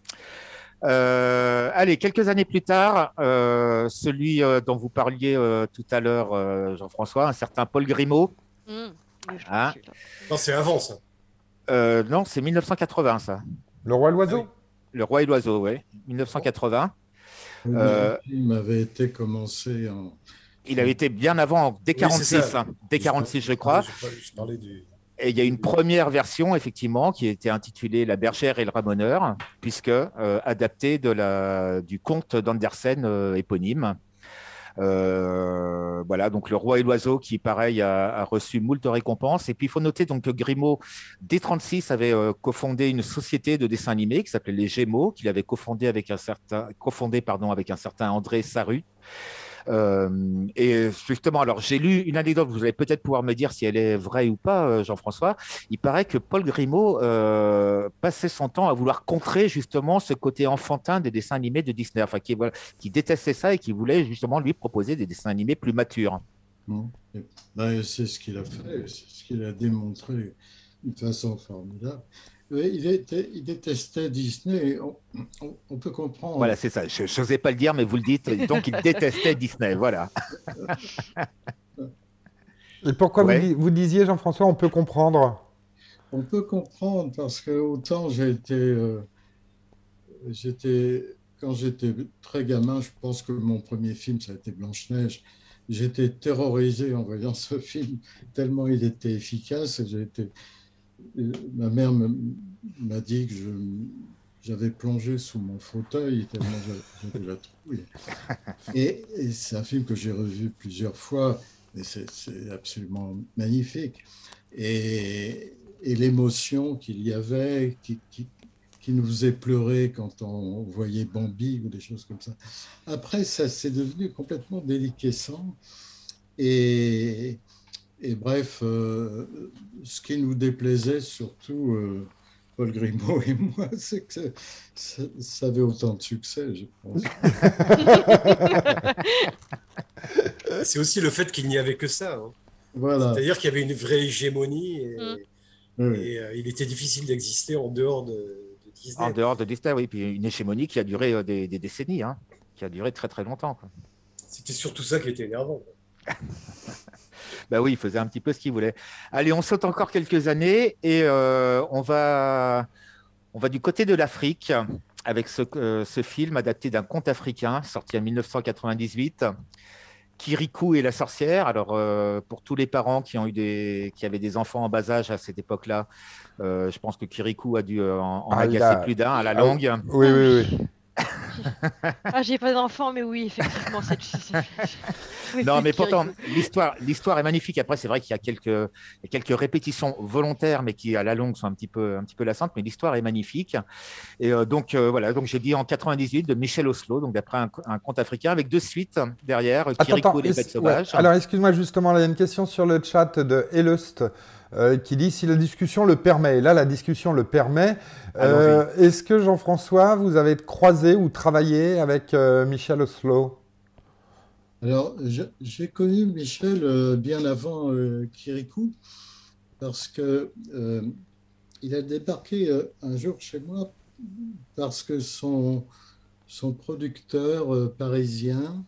Allez, quelques années plus tard, celui dont vous parliez tout à l'heure, Jean-François, un certain Paul Grimaud. Non, c'est avant ça. Non, c'est 1980 ça. Le Roi et l'Oiseau. Le Roi et l'Oiseau, oui, 1980. Le film avait été commencé en... Il avait été bien avant, dès 46, dès 46 je crois. Je parlais du... Et il y a une première version, effectivement, qui était intitulée La bergère et le ramoneur, puisque adaptée du conte d'Andersen éponyme. Voilà, donc Le Roi et l'Oiseau, qui, pareil, a reçu moult récompenses. Et puis, il faut noter donc, que Grimaud, dès 1936, avait cofondé une société de dessin animé qui s'appelait Les Gémeaux, qu'il avait cofondé avec un certain André Sarru. Et justement, alors j'ai lu une anecdote, vous allez peut-être pouvoir me dire si elle est vraie ou pas, Jean-François. Il paraît que Paul Grimaud passait son temps à vouloir contrer justement ce côté enfantin des dessins animés de Disney, enfin qui détestait ça et qui voulait justement lui proposer des dessins animés plus matures. Ben, c'est ce qu'il a fait, c'est ce qu'il a démontré d'une façon formidable. Il détestait Disney, on peut comprendre. Voilà, c'est ça. Je n'osais pas le dire, mais vous le dites. Donc, il détestait Disney, voilà. Et pourquoi vous disiez, Jean-François, on peut comprendre? On peut comprendre parce que autant quand j'étais très gamin, je pense que mon premier film, ça a été Blanche-Neige. J'étais terrorisé en voyant ce film, tellement il était efficace. Ma mère m'a dit que j'avais plongé sous mon fauteuil tellement j'avais la trouille. Et c'est un film que j'ai revu plusieurs fois, et c'est absolument magnifique. Et l'émotion qu'il y avait, qui nous faisait pleurer quand on voyait Bambi ou des choses comme ça. Après, ça s'est devenu complètement déliquescent. Et Et bref, ce qui nous déplaisait surtout, Paul Grimaud et moi, c'est que ça avait autant de succès, je pense. C'est aussi le fait qu'il n'y avait que ça, hein. Voilà. C'est-à-dire qu'il y avait une vraie hégémonie Mm. et il était difficile d'exister en dehors de Disney. En dehors de Disney, oui. Puis une hégémonie qui a duré des décennies, hein, qui a duré très très longtemps, quoi. C'était surtout ça qui était énervant. Bah oui, il faisait un petit peu ce qu'il voulait. Allez, on saute encore quelques années et on va du côté de l'Afrique avec ce film adapté d'un conte africain sorti en 1998. Kirikou et la sorcière. Alors, pour tous les parents qui avaient des enfants en bas âge à cette époque-là, je pense que Kirikou a dû en agacer plus d'un à la longue. Oui, oui, oui. Ah, j'ai pas d'enfant, mais oui, effectivement, Oui, Non, mais Kirikou. pourtant, l'histoire est magnifique. Après, c'est vrai qu'il y a quelques répétitions volontaires, mais qui, à la longue, sont un petit peu lassantes. Mais l'histoire est magnifique. Et donc, voilà. Donc, j'ai dit en 98 de Michel Oslo, donc d'après un conte africain, avec 2 suites derrière, Kirikou et les bêtes sauvages. Alors, excuse-moi, justement, là, il y a une question sur le chat de Elust qui dit si la discussion le permet. Et là, la discussion le permet. Est-ce que, Jean-François, vous avez croisé ou travaillé avec Michel Oslo? Alors, j'ai connu Michel bien avant Kirikou, parce que il a débarqué un jour chez moi parce que son producteur parisien,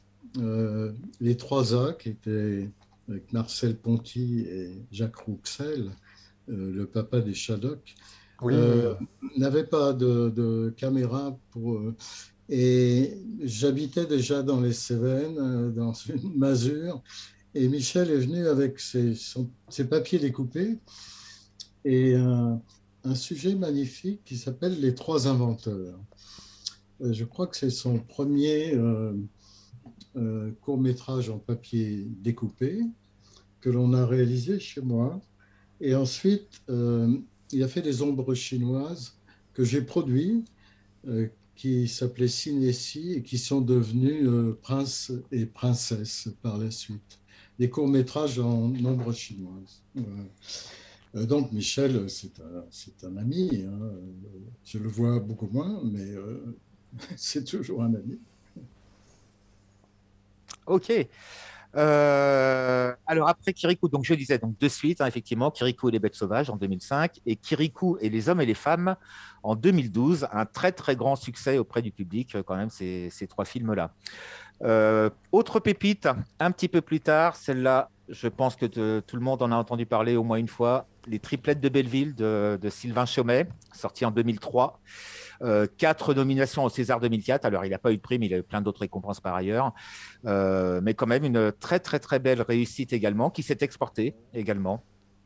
les 3A, qui était avec Marcel Ponty et Jacques Rouxel, le papa des Shadocks, Oui, n'avait pas de caméra pour. Et j'habitais déjà dans les Cévennes, dans une masure, et Michel est venu avec ses papiers découpés et un sujet magnifique qui s'appelle Les Trois Inventeurs. Je crois que c'est son premier court-métrage en papier découpé que l'on a réalisé chez moi. Et ensuite, il a fait des ombres chinoises que j'ai produits, qui s'appelaient Cinécie et qui sont devenus Prince et Princesse par la suite. Des courts-métrages en ombres chinoises. Donc Michel, c'est un ami, hein. Je le vois beaucoup moins, mais c'est toujours un ami. Ok. Alors après Kirikou, donc je disais donc 2 suites, hein, effectivement, Kirikou et les bêtes sauvages en 2005 et Kirikou et les hommes et les femmes en 2012, un très très grand succès auprès du public quand même ces 3 films-là. Autre pépite, un petit peu plus tard, celle-là, je pense que tout le monde en a entendu parler au moins une fois, Les Triplettes de Belleville de Sylvain Chomet, sorti en 2003. 4 nominations au César 2004. Alors, il n'a pas eu de prix, mais il a eu plein d'autres récompenses par ailleurs. Mais quand même, une très, très, très belle réussite également, qui s'est exportée également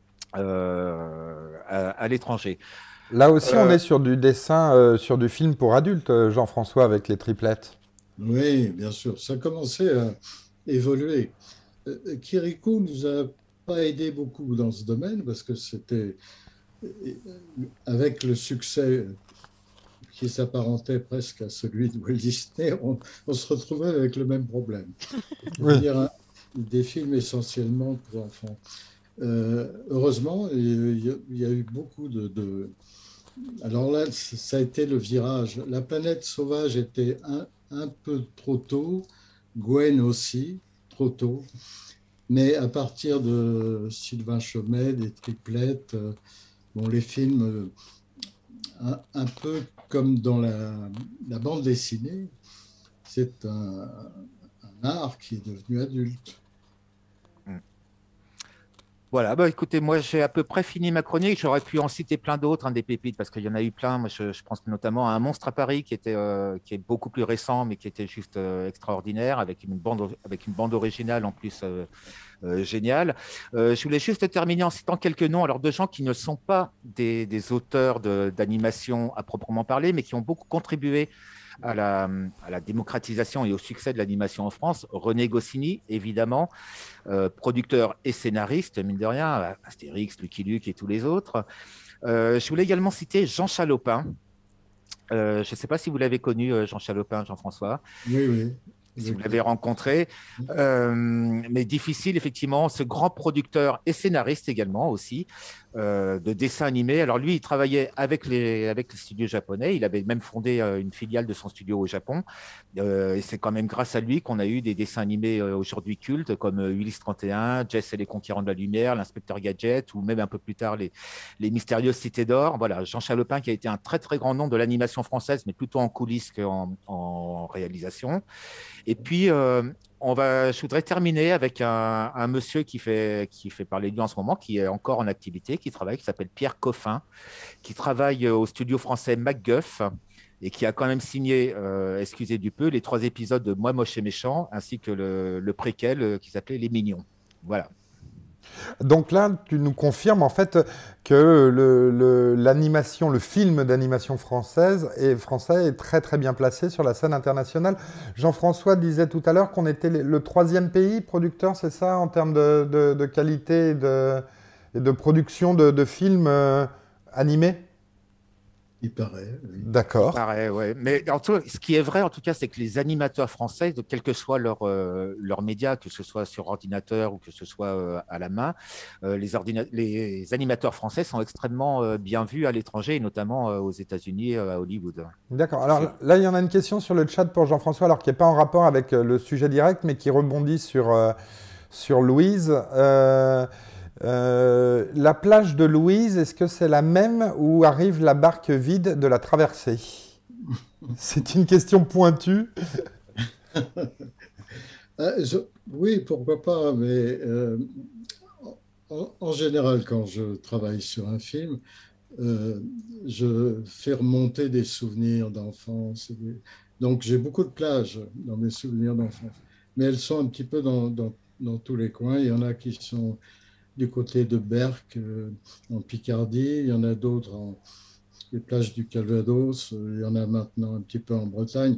à l'étranger. Là aussi, on est sur du dessin, sur du film pour adultes, Jean-François, avec les triplettes. Oui, bien sûr. Ça a commencé à évoluer. Kirikou nous a pas aidé beaucoup dans ce domaine parce que c'était avec le succès qui s'apparentait presque à celui de Walt Disney, on se retrouvait avec le même problème. Oui. C'est-à-dire des films essentiellement pour enfants. Heureusement, il y a eu beaucoup de. Alors là, ça a été le virage. La planète sauvage était un peu trop tôt, Gwen aussi, trop tôt. Mais à partir de Sylvain Chomet, des triplettes, bon, les films, un peu comme dans la bande dessinée, c'est un art qui est devenu adulte. Voilà, bah, écoutez, moi j'ai à peu près fini ma chronique. J'aurais pu en citer plein d'autres, hein, des pépites, parce qu'il y en a eu plein. Moi, je pense notamment à Un monstre à Paris, qui est beaucoup plus récent, mais qui était juste extraordinaire, avec une bande originale en plus géniale. Je voulais juste terminer en citant quelques noms, alors de gens qui ne sont pas des auteurs d'animation à proprement parler, mais qui ont beaucoup contribué à la démocratisation et au succès de l'animation en France. René Goscinny, évidemment, producteur et scénariste, mine de rien, Astérix, Lucky Luke et tous les autres. Je voulais également citer Jean Chalopin. Je ne sais pas si vous l'avez connu, Jean Chalopin, Jean-François. Oui, oui. si vous l'avez rencontré. Mais difficile, effectivement, ce grand producteur et scénariste également aussi, de dessins animés. Alors lui, il travaillait avec les studios japonais. Il avait même fondé une filiale de son studio au Japon. Et c'est quand même grâce à lui qu'on a eu des dessins animés aujourd'hui cultes, comme Ulysse 31, Jess et les Conquérants de la Lumière, l'Inspecteur Gadget, ou même un peu plus tard les Mystérieuses Cités d'Or. Voilà, Jean Chalopin qui a été un très très grand nom de l'animation française, mais plutôt en coulisses qu'en réalisation. Et puis, je voudrais terminer avec un monsieur qui fait parler de lui en ce moment, qui est encore en activité, qui s'appelle Pierre Coffin, qui travaille au studio français MacGuff et qui a quand même signé, excusez du peu, les 3 épisodes de Moi, Moche et Méchant, ainsi que le préquel qui s'appelait Les Mignons. Voilà. Donc là, tu nous confirmes en fait que l'animation, le film d'animation français est très très bien placé sur la scène internationale. Jean-François disait tout à l'heure qu'on était le 3e pays producteur, c'est ça, en termes de qualité et de production de films animés? Il paraît, oui. D'accord. Pareil, ouais. Mais ce qui est vrai, en tout cas, c'est que les animateurs français, quel que soit leur média, que ce soit sur ordinateur ou que ce soit à la main, les animateurs français sont extrêmement bien vus à l'étranger, et notamment aux États-Unis, à Hollywood. D'accord. Alors là, il y en a une question sur le chat pour Jean-François, alors qui n'est pas en rapport avec le sujet direct, mais qui rebondit sur Louise. La plage de Louise, est-ce que c'est la même où arrive la barque vide de la traversée? C'est une question pointue. Oui, pourquoi pas, mais en général, quand je travaille sur un film, je fais remonter des souvenirs d'enfance. Donc, j'ai beaucoup de plages dans mes souvenirs d'enfance, mais elles sont un petit peu dans tous les coins. Il y en a qui sont du côté de Berck, en Picardie. Il y en a d'autres les plages du Calvados. Il y en a maintenant un petit peu en Bretagne.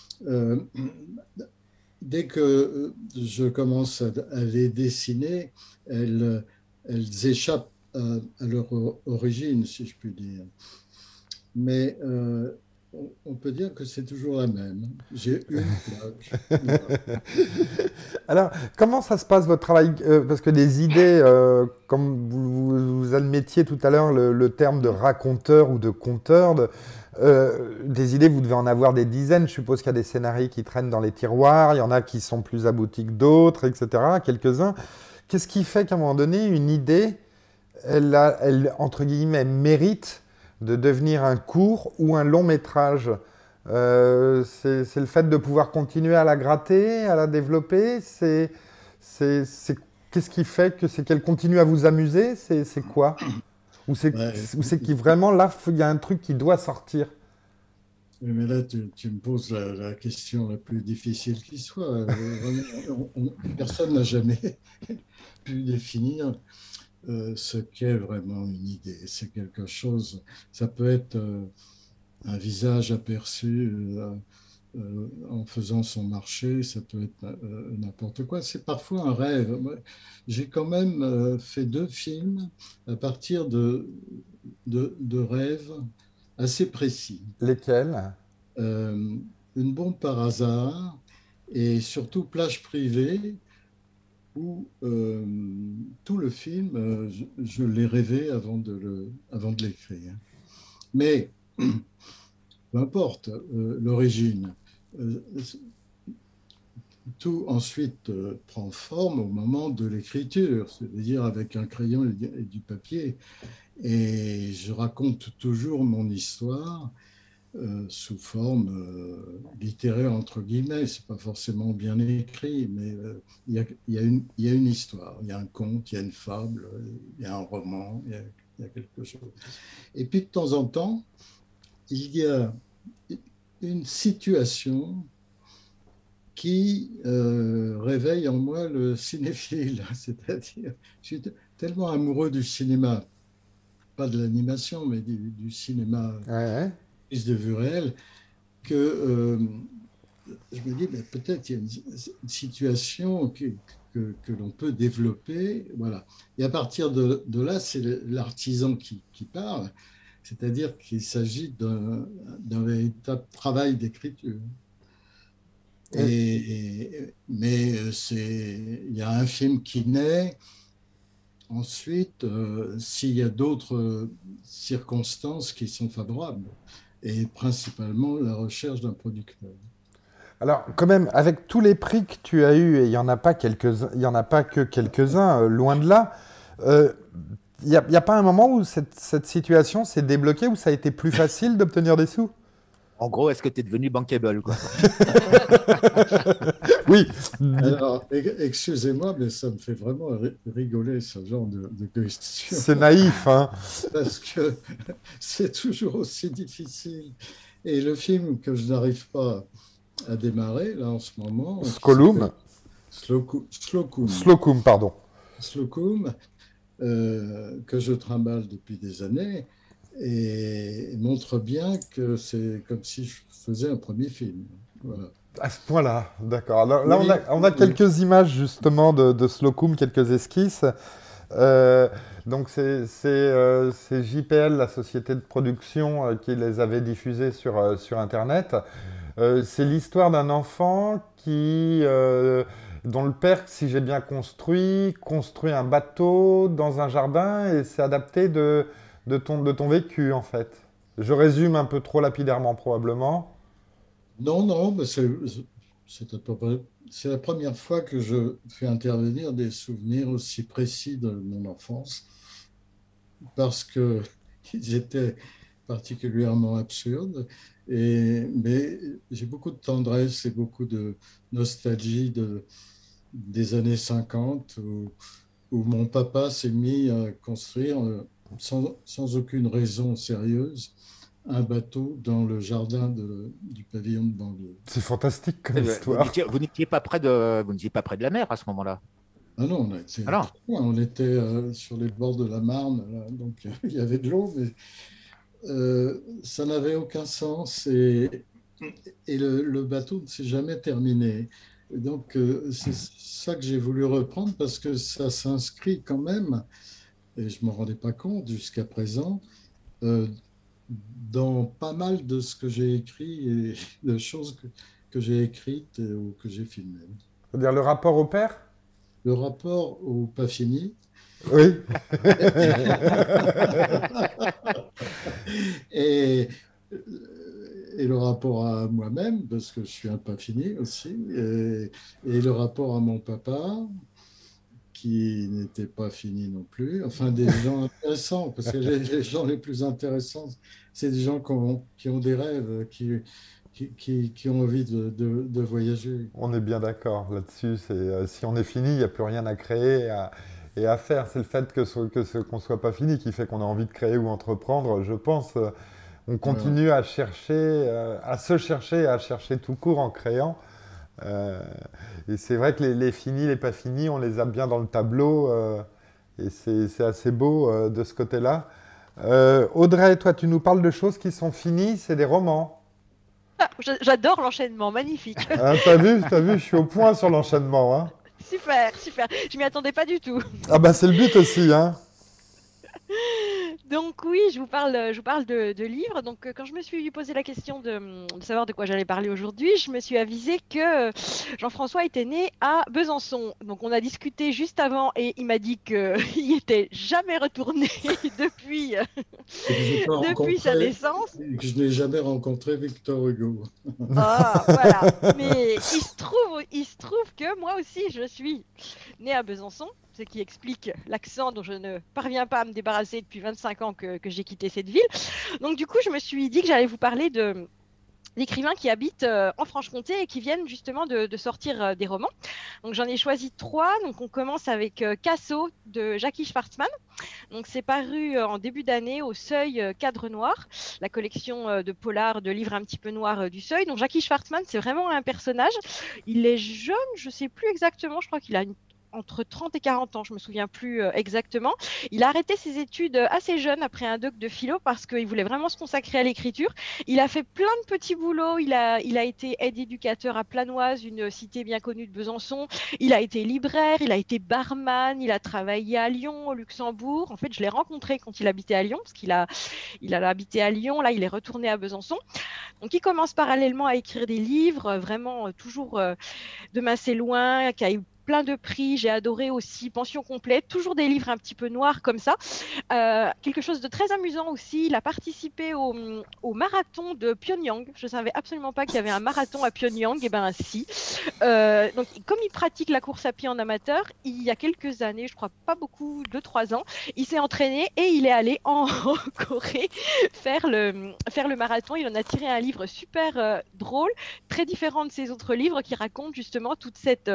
Dès que je commence à les dessiner, elles échappent à leur origine, si je puis dire. Mais on peut dire que c'est toujours la même. J'ai une plage. Voilà. Alors, comment ça se passe votre travail? Parce que des idées, comme vous admettiez tout à l'heure le terme de raconteur ou de conteur, des idées, vous devez en avoir des dizaines. Je suppose qu'il y a des scénarios qui traînent dans les tiroirs, il y en a qui sont plus aboutis que d'autres, etc. Quelques-uns. Qu'est-ce qui fait qu'à un moment donné, une idée, elle, entre guillemets, mérite de devenir un court ou un long métrage? C'est le fait de pouvoir continuer à la gratter, à la développer. Qu'est-ce qui fait qu'elle continue à vous amuser? C'est quoi? Ou c'est qui vraiment là, il y a un truc qui doit sortir? Oui, mais là, tu me poses la question la plus difficile qui soit. Personne n'a jamais pu définir ce qu'est vraiment une idée. C'est quelque chose, ça peut être un visage aperçu en faisant son marché, ça peut être n'importe quoi. C'est parfois un rêve. J'ai quand même fait 2 films à partir de rêves assez précis. Lesquels? Une bombe par hasard et surtout Plage privée où tout le film, je l'ai rêvé avant de l'écrire. Mais peu importe l'origine, tout ensuite prend forme au moment de l'écriture, c'est-à-dire avec un crayon et du papier. Et je raconte toujours mon histoire sous forme littéraire, entre guillemets. C'est pas forcément bien écrit, mais il y a une histoire, il y a un conte, il y a une fable, il y a un roman, il y a quelque chose. Et puis de temps en temps, il y a une situation qui réveille en moi le cinéphile, c'est-à-dire je suis tellement amoureux du cinéma, pas de l'animation, mais du cinéma de vue réelle, que je me dis, mais peut-être il y a une situation que l'on peut développer. Voilà. Et à partir de là, c'est l'artisan qui parle, c'est-à-dire qu'il s'agit d'un véritable travail d'écriture. Mais il y a un film qui naît. Ensuite, s'il y a d'autres circonstances qui sont favorables, et principalement la recherche d'un producteur. Alors, quand même, avec tous les prix que tu as eus, et il n'y en a pas quelques-uns, il y en a pas que quelques-uns, loin de là, il n'y a pas un moment où cette situation s'est débloquée, où ça a été plus facile d'obtenir des sous? En gros, est-ce que tu es devenu bankable, quoi? Oui. Alors, excusez-moi, mais ça me fait vraiment rigoler ce genre de questions. C'est naïf, hein. Parce que c'est toujours aussi difficile. Et le film que je n'arrive pas à démarrer, là, en ce moment... Slocum. Slocum, pardon. Slocum, que je trimballe depuis des années, et montre bien que c'est comme si je faisais un premier film. Voilà. À ce point-là, d'accord. Alors, là, on a quelques images justement de Slocum, quelques esquisses. Donc c'est JPL, la société de production, qui les avait diffusées sur Internet. C'est l'histoire d'un enfant dont le père, si j'ai bien construit un bateau dans un jardin et s'est adapté de ton vécu, en fait. Je résume un peu trop lapidairement, probablement. Non, mais c'est la première fois que je fais intervenir des souvenirs aussi précis de mon enfance, parce qu'ils étaient particulièrement absurdes. Mais j'ai beaucoup de tendresse et beaucoup de nostalgie des années 50 où mon papa s'est mis à construire sans aucune raison sérieuse un bateau dans le jardin du pavillon de banlieue. C'est fantastique comme histoire. Vous n'étiez pas près de la mer à ce moment-là? Ah non, on était sur les bords de la Marne, là, donc il y avait de l'eau, mais ça n'avait aucun sens et le bateau ne s'est jamais terminé. Et donc c'est ça que j'ai voulu reprendre parce que ça s'inscrit quand même, et je ne m'en rendais pas compte jusqu'à présent, dans pas mal de ce que j'ai écrit et de choses que j'ai écrites ou que j'ai filmées. C'est-à-dire le rapport au père? Le rapport au pas fini. Oui. et, et le rapport à moi-même, parce que je suis un pas fini aussi, et le rapport à mon papa, qui n'était pas fini non plus. Enfin, des gens intéressants, parce que les gens les plus intéressants, c'est des gens qui ont des rêves, qui ont envie de voyager. On est bien d'accord là-dessus. Si on est fini, il n'y a plus rien à créer et à faire. C'est le fait qu'on ne soit pas fini qui fait qu'on a envie de créer ou entreprendre, je pense. On continue à chercher, à se chercher, à chercher tout court en créant. Et c'est vrai que les finis, les pas finis, on les a bien dans le tableau. Et c'est assez beau de ce côté-là. Audrey, toi, tu nous parles de choses qui sont finies, c'est des romans. J'adore l'enchaînement, magnifique. Ah, t'as vu, je suis au point sur l'enchaînement. Hein. Super. Je m'y attendais pas du tout. Ah bah c'est le but aussi, hein. Donc oui, je vous parle de livres. Donc quand je me suis posé la question de savoir de quoi j'allais parler aujourd'hui, je me suis avisé que Jean-François était né à Besançon. Donc on a discuté juste avant et il m'a dit qu'il était jamais retourné depuis sa naissance. Et que je n'ai jamais rencontré Victor Hugo. Ah, voilà. Mais il se trouve que moi aussi, je suis née à Besançon, ce qui explique l'accent dont je ne parviens pas à me débarrasser depuis 25 ans que j'ai quitté cette ville. Donc du coup, je me suis dit que j'allais vous parler d'écrivains qui habitent en Franche-Comté et qui viennent justement de sortir des romans. Donc j'en ai choisi 3. Donc on commence avec Casso de Jackie Schwartzmann. Donc c'est paru en début d'année au Seuil Cadre Noir, la collection de polars, de livres un petit peu noirs du Seuil. Donc Jackie Schwartzmann, c'est vraiment un personnage. Il est jeune, je ne sais plus exactement, je crois qu'il a entre 30 et 40 ans, je me souviens plus exactement. Il a arrêté ses études assez jeune après un doc de philo parce qu'il voulait vraiment se consacrer à l'écriture. Il a fait plein de petits boulots. Il a été aide-éducateur à Planoise, une cité bien connue de Besançon. Il a été libraire, il a été barman, il a travaillé à Lyon, au Luxembourg. En fait, je l'ai rencontré quand il habitait à Lyon parce qu'il a habité à Lyon. Là, il est retourné à Besançon. Donc, il commence parallèlement à écrire des livres, vraiment toujours de Massé loin, qui a eu plein de prix. J'ai adoré aussi Pension complète, toujours des livres un petit peu noirs comme ça. Quelque chose de très amusant aussi, il a participé au marathon de Pyongyang. Je ne savais absolument pas qu'il y avait un marathon à Pyongyang, et ben si. Donc, comme il pratique la course à pied en amateur, il y a quelques années, je crois pas beaucoup, 2-3 ans, il s'est entraîné et il est allé en Corée faire le marathon. Il en a tiré un livre super drôle, très différent de ses autres livres qui racontent justement toute cette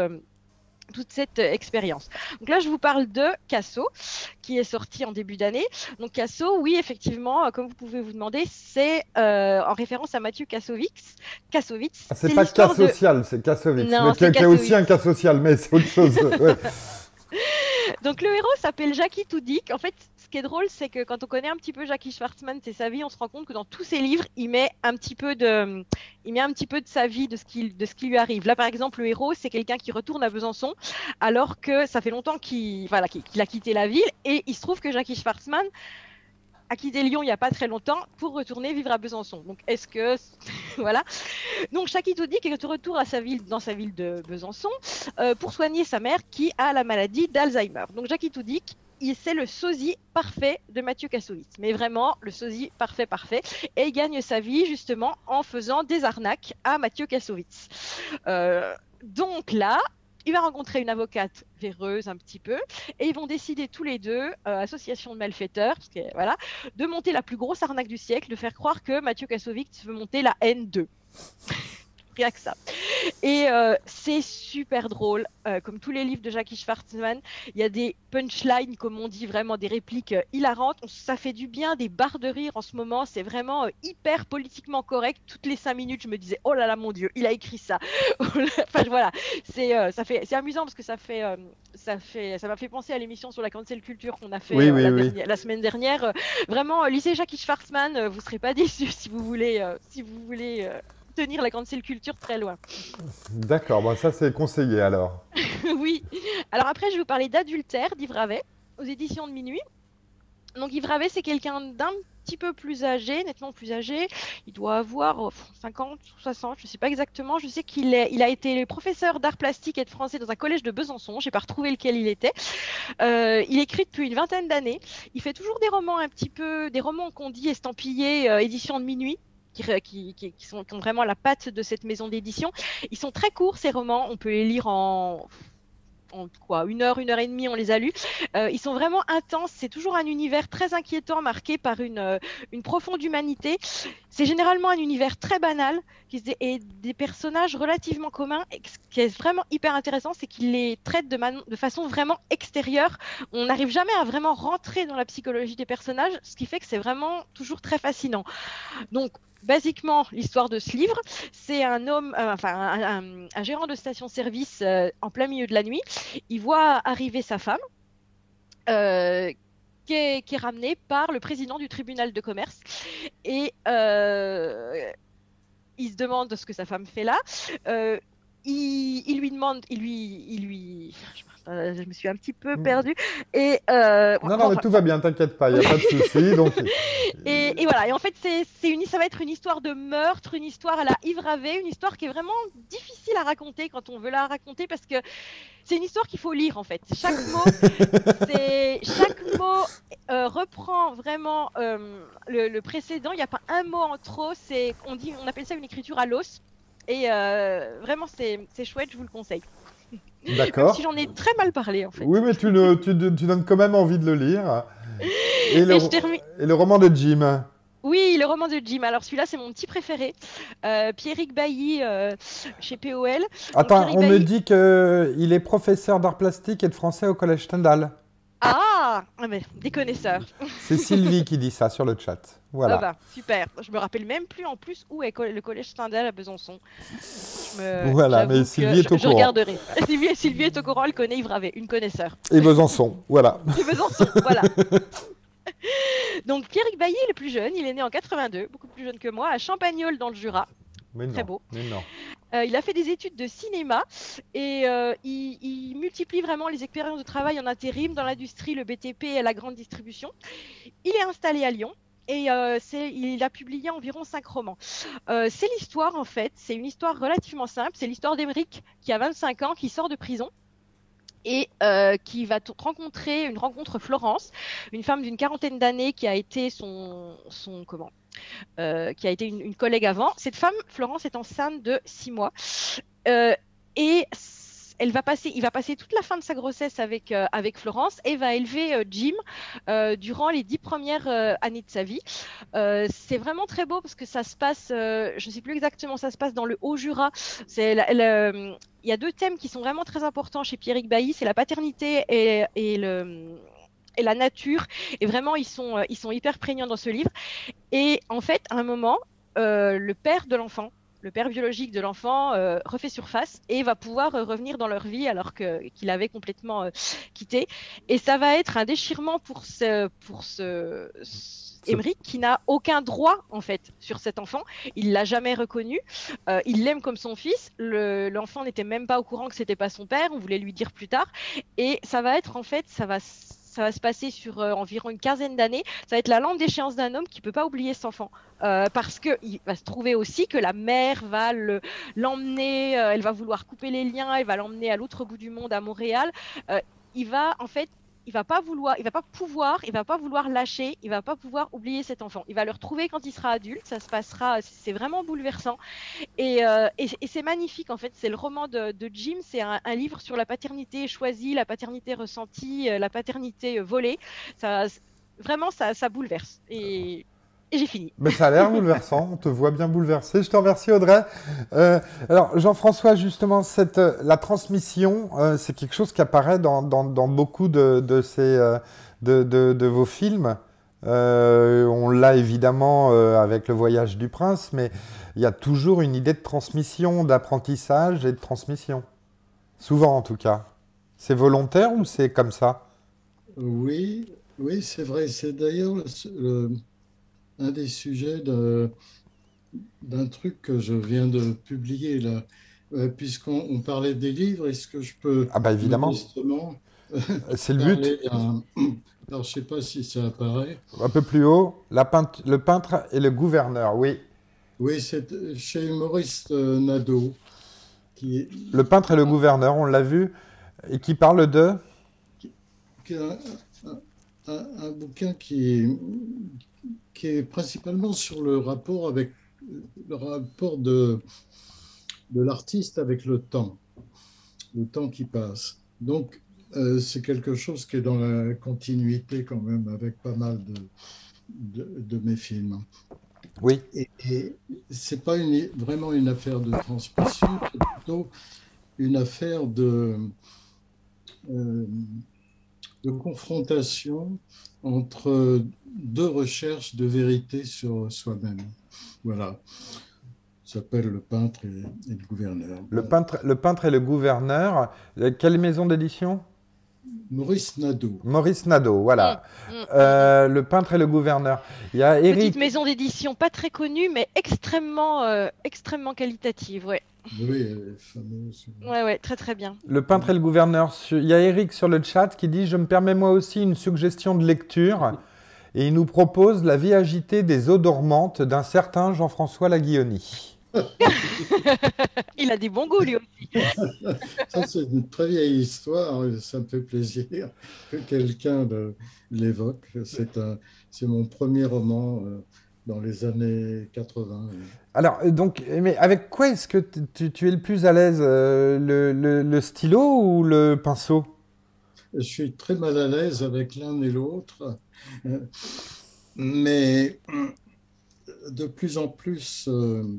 expérience. Donc là, je vous parle de Casso, qui est sorti en début d'année. Donc Casso, oui, effectivement, comme vous pouvez vous demander, c'est en référence à Mathieu Kassovitz. Ah, c'est pas cas social, c'est Kassovitz, non, mais qui a aussi un cas social, mais c'est autre chose. Ouais. Donc le héros s'appelle Jackie Toudyk. En fait, ce qui est drôle, c'est que quand on connaît un petit peu Jackie Schwartzman et sa vie, on se rend compte que dans tous ses livres, il met un petit peu de sa vie, de ce qui lui arrive. Là, par exemple, le héros, c'est quelqu'un qui retourne à Besançon, alors que ça fait longtemps qu'il a quitté la ville. Et il se trouve que Jackie Schwartzman a quitté Lyon il n'y a pas très longtemps pour retourner vivre à Besançon. Donc, est-ce que... voilà. Donc, Jackie Toudyk est de retour dans sa ville de Besançon pour soigner sa mère qui a la maladie d'Alzheimer. Donc, Jackie Toudyk, c'est le sosie parfait de Mathieu Kassovitz. Mais vraiment, le sosie parfait. Et il gagne sa vie justement en faisant des arnaques à Mathieu Kassovitz. Donc là, il va rencontrer une avocate véreuse un petit peu et ils vont décider tous les deux, association de malfaiteurs, parce que, voilà, de monter la plus grosse arnaque du siècle, de faire croire que Mathieu Kassovitz veut monter la N2. Rien que ça. Et c'est super drôle. Comme tous les livres de Jackie Schwartzman, il y a des punchlines, comme on dit, vraiment des répliques hilarantes. Ça fait du bien, des barres de rire en ce moment. C'est vraiment hyper politiquement correct. Toutes les 5 minutes, je me disais, oh là là, mon Dieu, il a écrit ça. Enfin voilà, c'est amusant parce que ça m'a fait penser à l'émission sur la cancel culture qu'on a fait la semaine dernière. Vraiment, lisez Jackie Schwartzman, vous ne serez pas déçus si vous voulez tenir la cancel culture très loin. D'accord, bon, ça c'est conseillé alors. Oui. Alors après, je vais vous parler d'Adultère d'Yves Ravet, aux éditions de Minuit. Donc Yves Ravet, c'est quelqu'un d'un petit peu plus âgé, nettement plus âgé. Il doit avoir 50 ou 60, je ne sais pas exactement. Je sais qu'il a été professeur d'art plastique et de français dans un collège de Besançon. Je n'ai pas retrouvé lequel il était. Il écrit depuis une vingtaine d'années. Il fait toujours des romans des romans qu'on dit estampillés, édition de Minuit. Qui ont vraiment la patte de cette maison d'édition. Ils sont très courts, ces romans. On peut les lire en 1 heure, 1 heure et demie, on les a lus. Ils sont vraiment intenses. C'est toujours un univers très inquiétant, marqué par une profonde humanité. C'est généralement un univers très banal et des personnages relativement communs. Et ce qui est vraiment hyper intéressant, c'est qu'il les traite de façon vraiment extérieure. On n'arrive jamais à vraiment rentrer dans la psychologie des personnages, ce qui fait que c'est vraiment toujours très fascinant. Donc, basiquement, l'histoire de ce livre, c'est un homme, un gérant de station-service en plein milieu de la nuit. Il voit arriver sa femme, qui est ramenée par le président du tribunal de commerce. Et il se demande ce que sa femme fait là. Il lui demande, je me suis un petit peu perdue. Et, non, mais tout va bien, t'inquiète pas, il n'y a pas de souci. Donc... et voilà, et en fait, ça va être une histoire de meurtre, une histoire à la Yves Ravet, une histoire qui est vraiment difficile à raconter quand on veut la raconter, parce que c'est une histoire qu'il faut lire, en fait. Chaque mot reprend vraiment le précédent, il n'y a pas un mot en trop, on appelle ça une écriture à l'os, et vraiment, c'est chouette, je vous le conseille. D'accord. Même si j'en ai très mal parlé, en fait. Oui, mais tu donnes quand même envie de le lire. Et le roman de Jim. Oui, le roman de Jim. Alors celui-là, c'est mon petit préféré. Pierrick Bailly, chez POL. Attends, on me dit qu'il est professeur d'art plastique et de français au Collège Stendhal. Ah, mais des connaisseurs. C'est Sylvie qui dit ça sur le chat. Voilà. Ah bah, super. Je me rappelle même plus en plus où est le Collège Stendhal à Besançon. Voilà, j'avoue mais que Sylvie est au je courant. regarderai. Sylvie est au courant, elle connaît Yves Ravet, une connaisseur. Et Besançon, voilà. Et Besançon, voilà. Donc Pierrick Bailly est le plus jeune, il est né en 82, beaucoup plus jeune que moi, à Champagnole dans le Jura. Mais Très non, beau. mais non. Il a fait des études de cinéma et il multiplie vraiment les expériences de travail en intérim dans l'industrie, le BTP et la grande distribution. Il est installé à Lyon. Et il a publié environ 5 romans. C'est l'histoire, en fait, c'est une histoire relativement simple. C'est l'histoire d'Émeric qui a 25 ans, qui sort de prison et qui va rencontrer une rencontre Florence, une femme d'une quarantaine d'années qui a été qui a été une collègue avant. Cette femme, Florence, est enceinte de 6 mois. Et il va passer toute la fin de sa grossesse avec Florence et va élever Jim durant les 10 premières années de sa vie. C'est vraiment très beau parce que ça se passe, je ne sais plus exactement, ça se passe dans le Haut-Jura. Il y a 2 thèmes qui sont vraiment très importants chez Pierrick Bailly, c'est la paternité et la nature. Et vraiment, ils sont hyper prégnants dans ce livre. Et en fait, à un moment, le père biologique de l'enfant refait surface et va pouvoir revenir dans leur vie alors qu'il avait complètement quitté. Et ça va être un déchirement pour Émeric qui n'a aucun droit en fait sur cet enfant. Il l'a jamais reconnu. Il l'aime comme son fils. L'enfant n'était même pas au courant que c'était pas son père. On voulait lui dire plus tard. Et ça va être en fait, ça va se passer sur environ une quinzaine d'années. Ça va être la lampe d'échéance d'un homme qui peut pas oublier cet enfant. Parce qu'il va se trouver aussi que la mère va l'emmener, elle va vouloir couper les liens, elle va l'emmener à l'autre bout du monde, à Montréal. Il va pas vouloir lâcher, il va pas pouvoir oublier cet enfant. Il va le retrouver quand il sera adulte, ça se passera, c'est vraiment bouleversant. Et c'est magnifique en fait, c'est le roman de Jim, c'est un livre sur la paternité choisie, la paternité ressentie, la paternité volée. Vraiment, ça bouleverse. Et j'ai fini. Mais ça a l'air bouleversant, on te voit bien bouleversé. Je te remercie Audrey. Alors Jean-François, justement, la transmission, c'est quelque chose qui apparaît dans beaucoup de vos films. On l'a évidemment avec Le Voyage du Prince, mais il y a toujours une idée de transmission, d'apprentissage et de transmission. Souvent en tout cas. C'est volontaire ou c'est comme ça? Oui, oui, c'est vrai. C'est d'ailleurs un des sujets d'un truc que je viens de publier là. Puisqu'on parlait des livres, est-ce que je peux Ah bah évidemment, modestement c'est le but. parler d'un... Alors, je ne sais pas si ça apparaît. Un peu plus haut, le peintre et le gouverneur, oui. Oui, c'est chez Maurice Nadeau, qui est, Le peintre et le gouverneur, on l'a vu, et qui parle de... qui est un bouquin qui est principalement sur le rapport de l'artiste avec le temps qui passe. Donc, c'est quelque chose qui est dans la continuité quand même avec pas mal de mes films. Oui, Et c'est pas vraiment une affaire de transmission, c'est plutôt une affaire euh, de confrontation entre 2 recherches de vérité sur soi-même. Voilà. Ça s'appelle Le peintre et le gouverneur. le peintre et le gouverneur. Quelle maison d'édition? Maurice Nadeau. Maurice Nadeau, voilà. Le peintre et le gouverneur. Il y a Petite Éric... maison d'édition, pas très connue, mais extrêmement qualitative, ouais. Oui, elle est fameuse. Ouais, très très bien. Le peintre et le gouverneur. Il y a Éric sur le chat qui dit « Je me permets moi aussi une suggestion de lecture ». Et il nous propose La vie agitée des eaux dormantes d'un certain Jean-François Laguioni. Il a des bons goûts, lui aussi. Ça, c'est une très vieille histoire. Ça me fait plaisir que quelqu'un l'évoque. C'est mon premier roman dans les années 80. Alors, donc, mais avec quoi est-ce que tu es le plus à l'aise, le stylo ou le pinceau? Je suis très mal à l'aise avec l'un et l'autre, mais de plus en plus,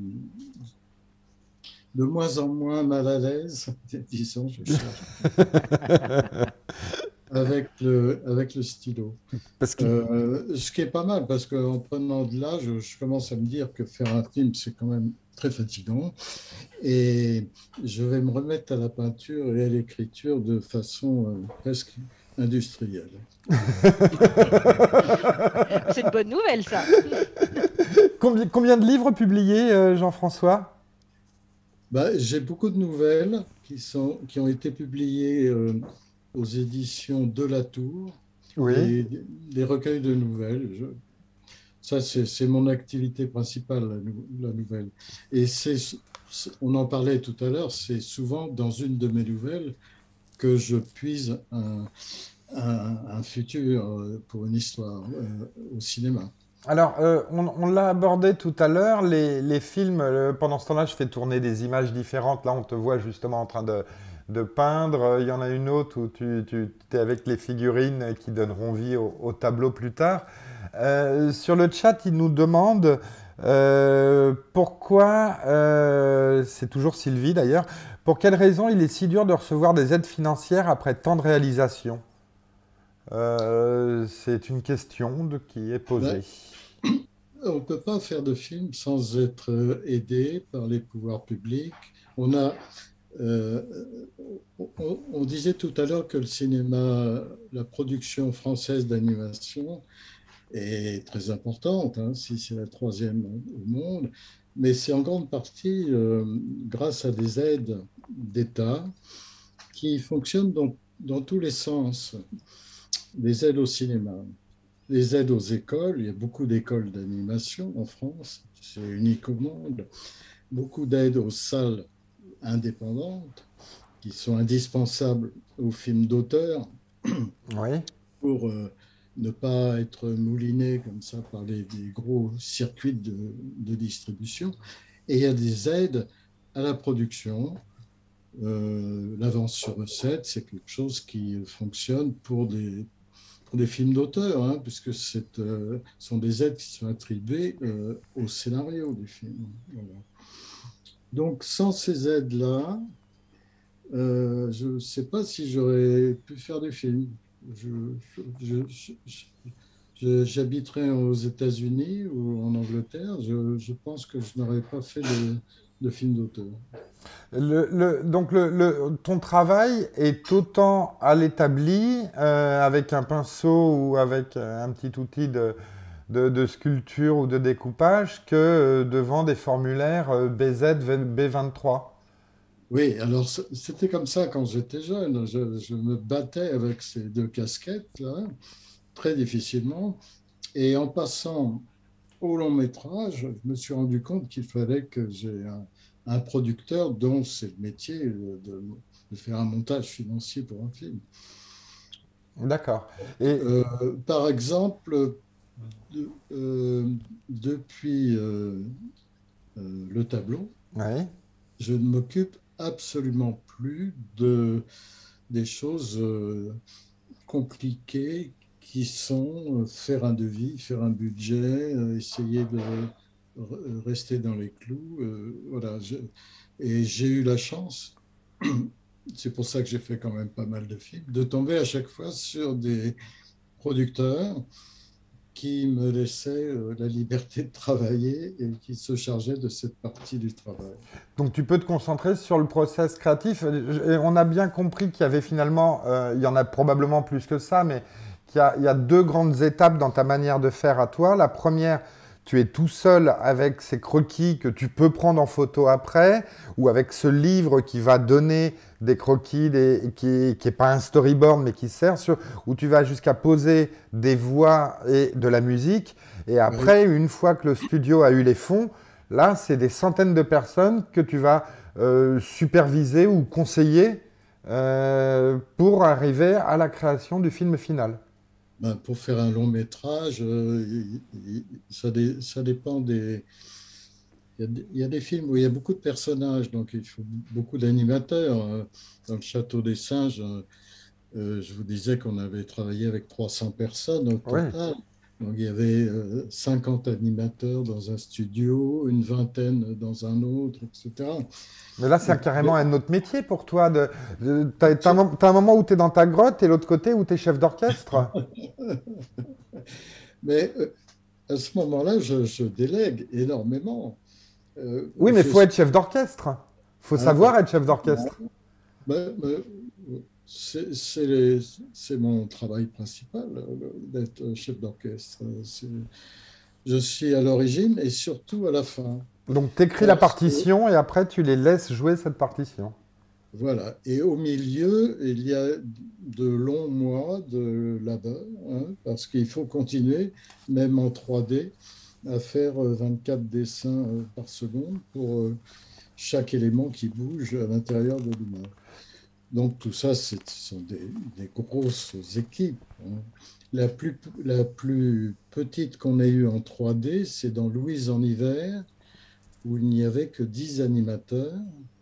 de moins en moins mal à l'aise, disons, je cherche. avec le stylo. Parce que Ce qui est pas mal, parce qu'en prenant de l'âge, je commence à me dire que faire un film, c'est quand même très fatigant. Et je vais me remettre à la peinture et à l'écriture de façon presque industrielle. C'est une bonne nouvelle, ça. combien de livres publiés, Jean-François? Bah, j'ai beaucoup de nouvelles qui ont été publiées aux éditions de La Tour, Oui. des recueils de nouvelles. Ça, c'est mon activité principale, la nouvelle. Et on en parlait tout à l'heure, c'est souvent dans une de mes nouvelles que je puise un futur pour une histoire au cinéma. Alors, on l'a abordé tout à l'heure, les films, pendant ce temps-là, je fais tourner des images différentes. Là, on te voit justement en train de peindre. Il y en a une autre où tu es avec les figurines qui donneront vie au tableau plus tard. Sur le chat, il nous demande pourquoi, c'est toujours Sylvie d'ailleurs, pour quelle raison il est si dur de recevoir des aides financières après tant de réalisations? C'est une question qui est posée. On ne peut pas faire de film sans être aidé par les pouvoirs publics. On a, euh, on disait tout à l'heure que le cinéma, la production française d'animation est très importante, hein, si c'est la troisième au monde, mais c'est en grande partie grâce à des aides d'État qui fonctionnent dans tous les sens. Des aides au cinéma, des aides aux écoles, il y a beaucoup d'écoles d'animation en France, c'est unique au monde, beaucoup d'aides aux salles indépendantes qui sont indispensables aux films d'auteur Oui. pour ne pas être moulinés comme ça par des gros circuits de distribution. Et il y a des aides à la production. L'avance sur recette, c'est quelque chose qui fonctionne pour des films d'auteur, hein, puisque ce sont des aides qui sont attribuées au scénario du film. Voilà. Donc, sans ces aides-là, je ne sais pas si j'aurais pu faire des films. J'habiterais aux États-Unis ou en Angleterre. Je pense que je n'aurais pas fait de film d'auteur. Donc ton travail est autant à l'établi avec un pinceau ou avec un petit outil de sculpture ou de découpage que devant des formulaires BZ B23. Oui, alors c'était comme ça quand j'étais jeune. Je me battais avec ces deux casquettes-là, très difficilement. Et en passant au long métrage, je me suis rendu compte qu'il fallait que j'ai un producteur dont c'est le métier de faire un montage financier pour un film. D'accord. Et Par exemple, depuis le tableau, oui, je ne m'occupe absolument plus des choses compliquées qui sont faire un devis, faire un budget, essayer de rester dans les clous. Voilà. Et j'ai eu la chance, c'est pour ça que j'ai fait quand même pas mal de films, de tomber à chaque fois sur des producteurs qui me laissaient la liberté de travailler et qui se chargeaient de cette partie du travail. donc tu peux te concentrer sur le process créatif. Et on a bien compris qu'il y avait finalement, il y en a probablement plus que ça, mais il y a deux grandes étapes dans ta manière de faire à toi. La première, tu es tout seul avec ces croquis que tu peux prendre en photo après, ou avec ce livre qui va donner des croquis, qui n'est pas un storyboard, mais qui sert, où tu vas jusqu'à poser des voix et de la musique. Et après, une fois que le studio a eu les fonds, là, c'est des centaines de personnes que tu vas superviser ou conseiller pour arriver à la création du film final. Ben, pour faire un long métrage, ça dépend des... Il y a des films où il y a beaucoup de personnages, donc il faut beaucoup d'animateurs. Dans le Château des Singes, je vous disais qu'on avait travaillé avec 300 personnes au Oui. total. Donc, il y avait 50 animateurs dans un studio, une vingtaine dans un autre, etc. Mais là, c'est carrément un autre métier pour toi. T'as un moment où tu es dans ta grotte et l'autre côté où tu es chef d'orchestre. Mais à ce moment-là, je délègue énormément. Oui, mais il faut être chef d'orchestre. Il faut savoir être chef d'orchestre. C'est mon travail principal d'être chef d'orchestre. Je suis à l'origine et surtout à la fin. Donc, tu écris la partition et après, tu les laisses jouer cette partition. Voilà. Et au milieu, il y a de longs mois de labeur, hein, parce qu'il faut continuer, même en 3D, à faire 24 dessins par seconde pour chaque élément qui bouge à l'intérieur de l'image. Donc tout ça, ce sont des grosses équipes, hein. La plus petite qu'on ait eue en 3D, c'est dans Louise en hiver, où il n'y avait que 10 animateurs.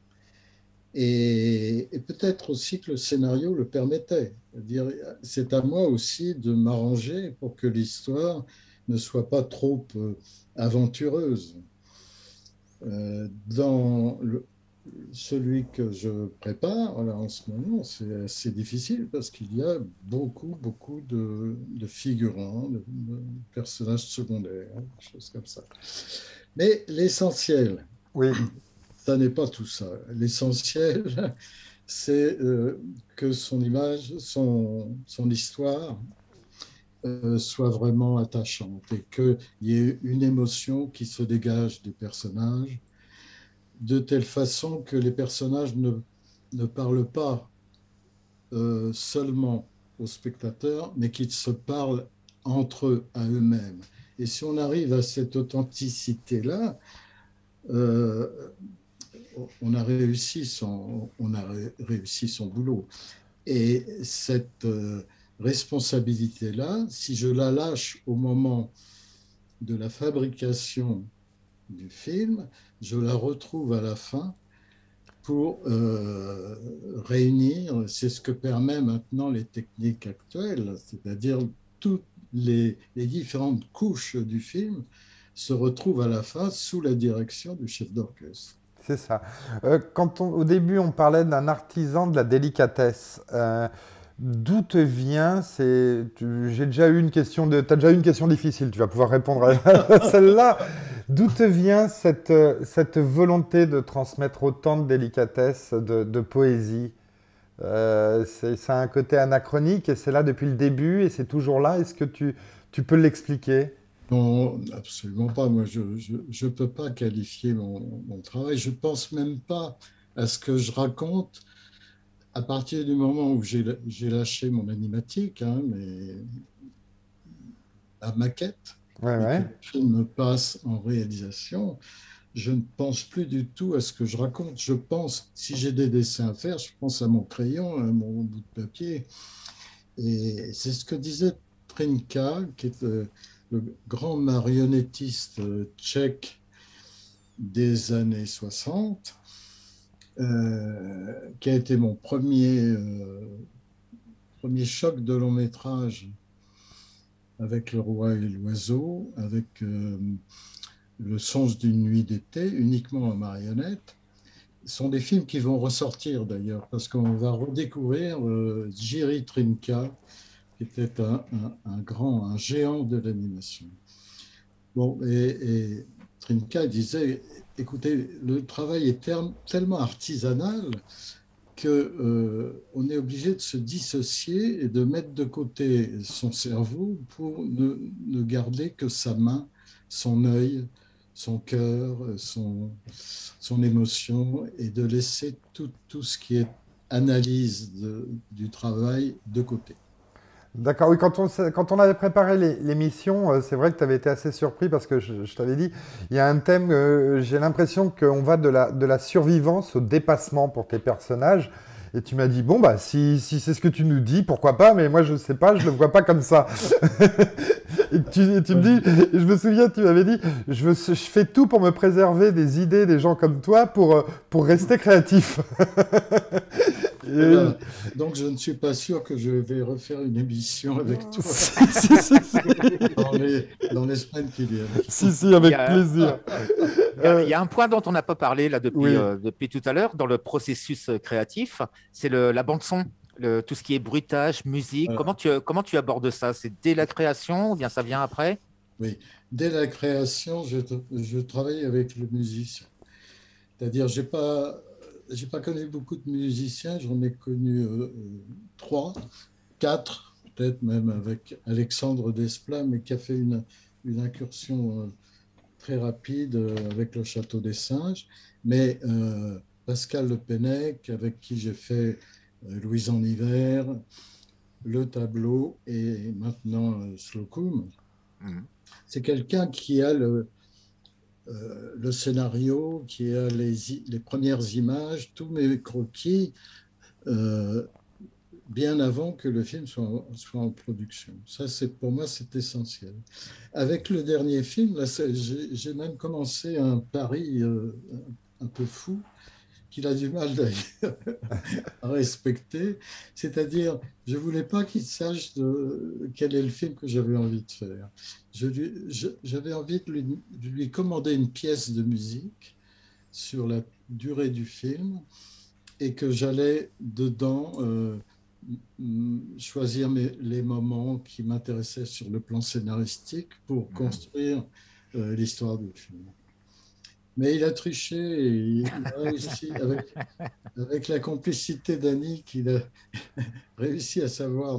Et peut-être aussi que le scénario le permettait. C'est à moi aussi de m'arranger pour que l'histoire ne soit pas trop aventureuse. Dans celui que je prépare là, en ce moment, c'est assez difficile parce qu'il y a beaucoup de figurants, de personnages secondaires, des choses comme ça. Mais l'essentiel, oui, ça n'est pas tout ça. L'essentiel, c'est que son image, son histoire soit vraiment attachante et qu'il y ait une émotion qui se dégage des personnages de telle façon que les personnages ne parlent pas seulement aux spectateurs, mais qu'ils se parlent entre eux, à eux-mêmes. Et si on arrive à cette authenticité-là, on a réussi son boulot. Et cette responsabilité-là, si je la lâche au moment de la fabrication du film, je la retrouve à la fin pour réunir, c'est ce que permet maintenant les techniques actuelles, c'est-à-dire toutes les différentes couches du film se retrouvent à la fin sous la direction du chef d'orchestre. C'est ça. Au début, on parlait d'un artisan de la délicatesse. D'où te vient j'ai déjà eu une question t'as déjà eu une question difficile, tu vas pouvoir répondre à celle-là. D'où te vient cette volonté de transmettre autant de délicatesse, de poésie? Ça a un côté anachronique et c'est là depuis le début et c'est toujours là. Est-ce que tu peux l'expliquer? Non, absolument pas. Moi, je ne peux pas qualifier mon travail. Je ne pense même pas à ce que je raconte à partir du moment où j'ai lâché mon animatique, hein, la maquette, Ouais, et ouais. que le film passe en réalisation. Je ne pense plus du tout à ce que je raconte. Je pense, si j'ai des dessins à faire, je pense à mon crayon, à mon bout de papier. Et c'est ce que disait Trinka, qui est le grand marionnettiste tchèque des années 60, qui a été mon premier choc de long métrage avec Le Roi et l'Oiseau, avec Le Songe d'une nuit d'été, uniquement en marionnette. Ce sont des films qui vont ressortir d'ailleurs, parce qu'on va redécouvrir Jiří Trnka, qui était un géant de l'animation. Bon, et Trnka disait, écoutez, le travail est tellement artisanal qu'on est obligé de se dissocier et de mettre de côté son cerveau pour ne garder que sa main, son œil, son cœur, son émotion, et de laisser tout ce qui est analyse du travail de côté. D'accord, oui, quand on avait préparé l'émission, c'est vrai que tu avais été assez surpris parce que je t'avais dit, il y a un thème, j'ai l'impression qu'on va de la survivance au dépassement pour tes personnages. Et tu m'as dit, bon, bah, si c'est ce que tu nous dis, pourquoi pas, mais moi, je sais pas, je le vois pas comme ça. Et tu me dis, et je me souviens, tu m'avais dit, je fais tout pour me préserver des idées des gens comme toi pour rester créatif. Voilà. Donc, je ne suis pas sûr que je vais refaire une émission avec toi dans les semaines qui viennent. Si, avec plaisir. Il y a un point dont on n'a pas parlé là depuis tout à l'heure dans le processus créatif, c'est la bande son, tout ce qui est bruitage, musique. Voilà. Comment tu abordes ça? C'est dès la création ou bien ça vient après? Oui, dès la création, je travaille avec le musicien. C'est-à-dire, j'ai pas connu beaucoup de musiciens, j'en ai connu 3, 4, peut-être même avec Alexandre Desplat, mais qui a fait une incursion très rapide avec le Château des Singes. Mais Pascal Le Pennec, avec qui j'ai fait Louise en hiver, Le Tableau et maintenant Slocum, c'est quelqu'un qui a le scénario, qui a les premières images, tous mes croquis, bien avant que le film soit en production. Ça, pour moi, c'est essentiel. Avec le dernier film, là, j'ai même commencé un pari un peu fou, qu'il a du mal d'ailleurs à respecter. C'est-à-dire, je ne voulais pas qu'il sache quel est le film que j'avais envie de faire. J'avais envie de lui commander une pièce de musique sur la durée du film et que j'allais dedans choisir les moments qui m'intéressaient sur le plan scénaristique pour construire l'histoire du film. Mais il a triché et il a réussi, avec la complicité d'Annie, qu'il a réussi à savoir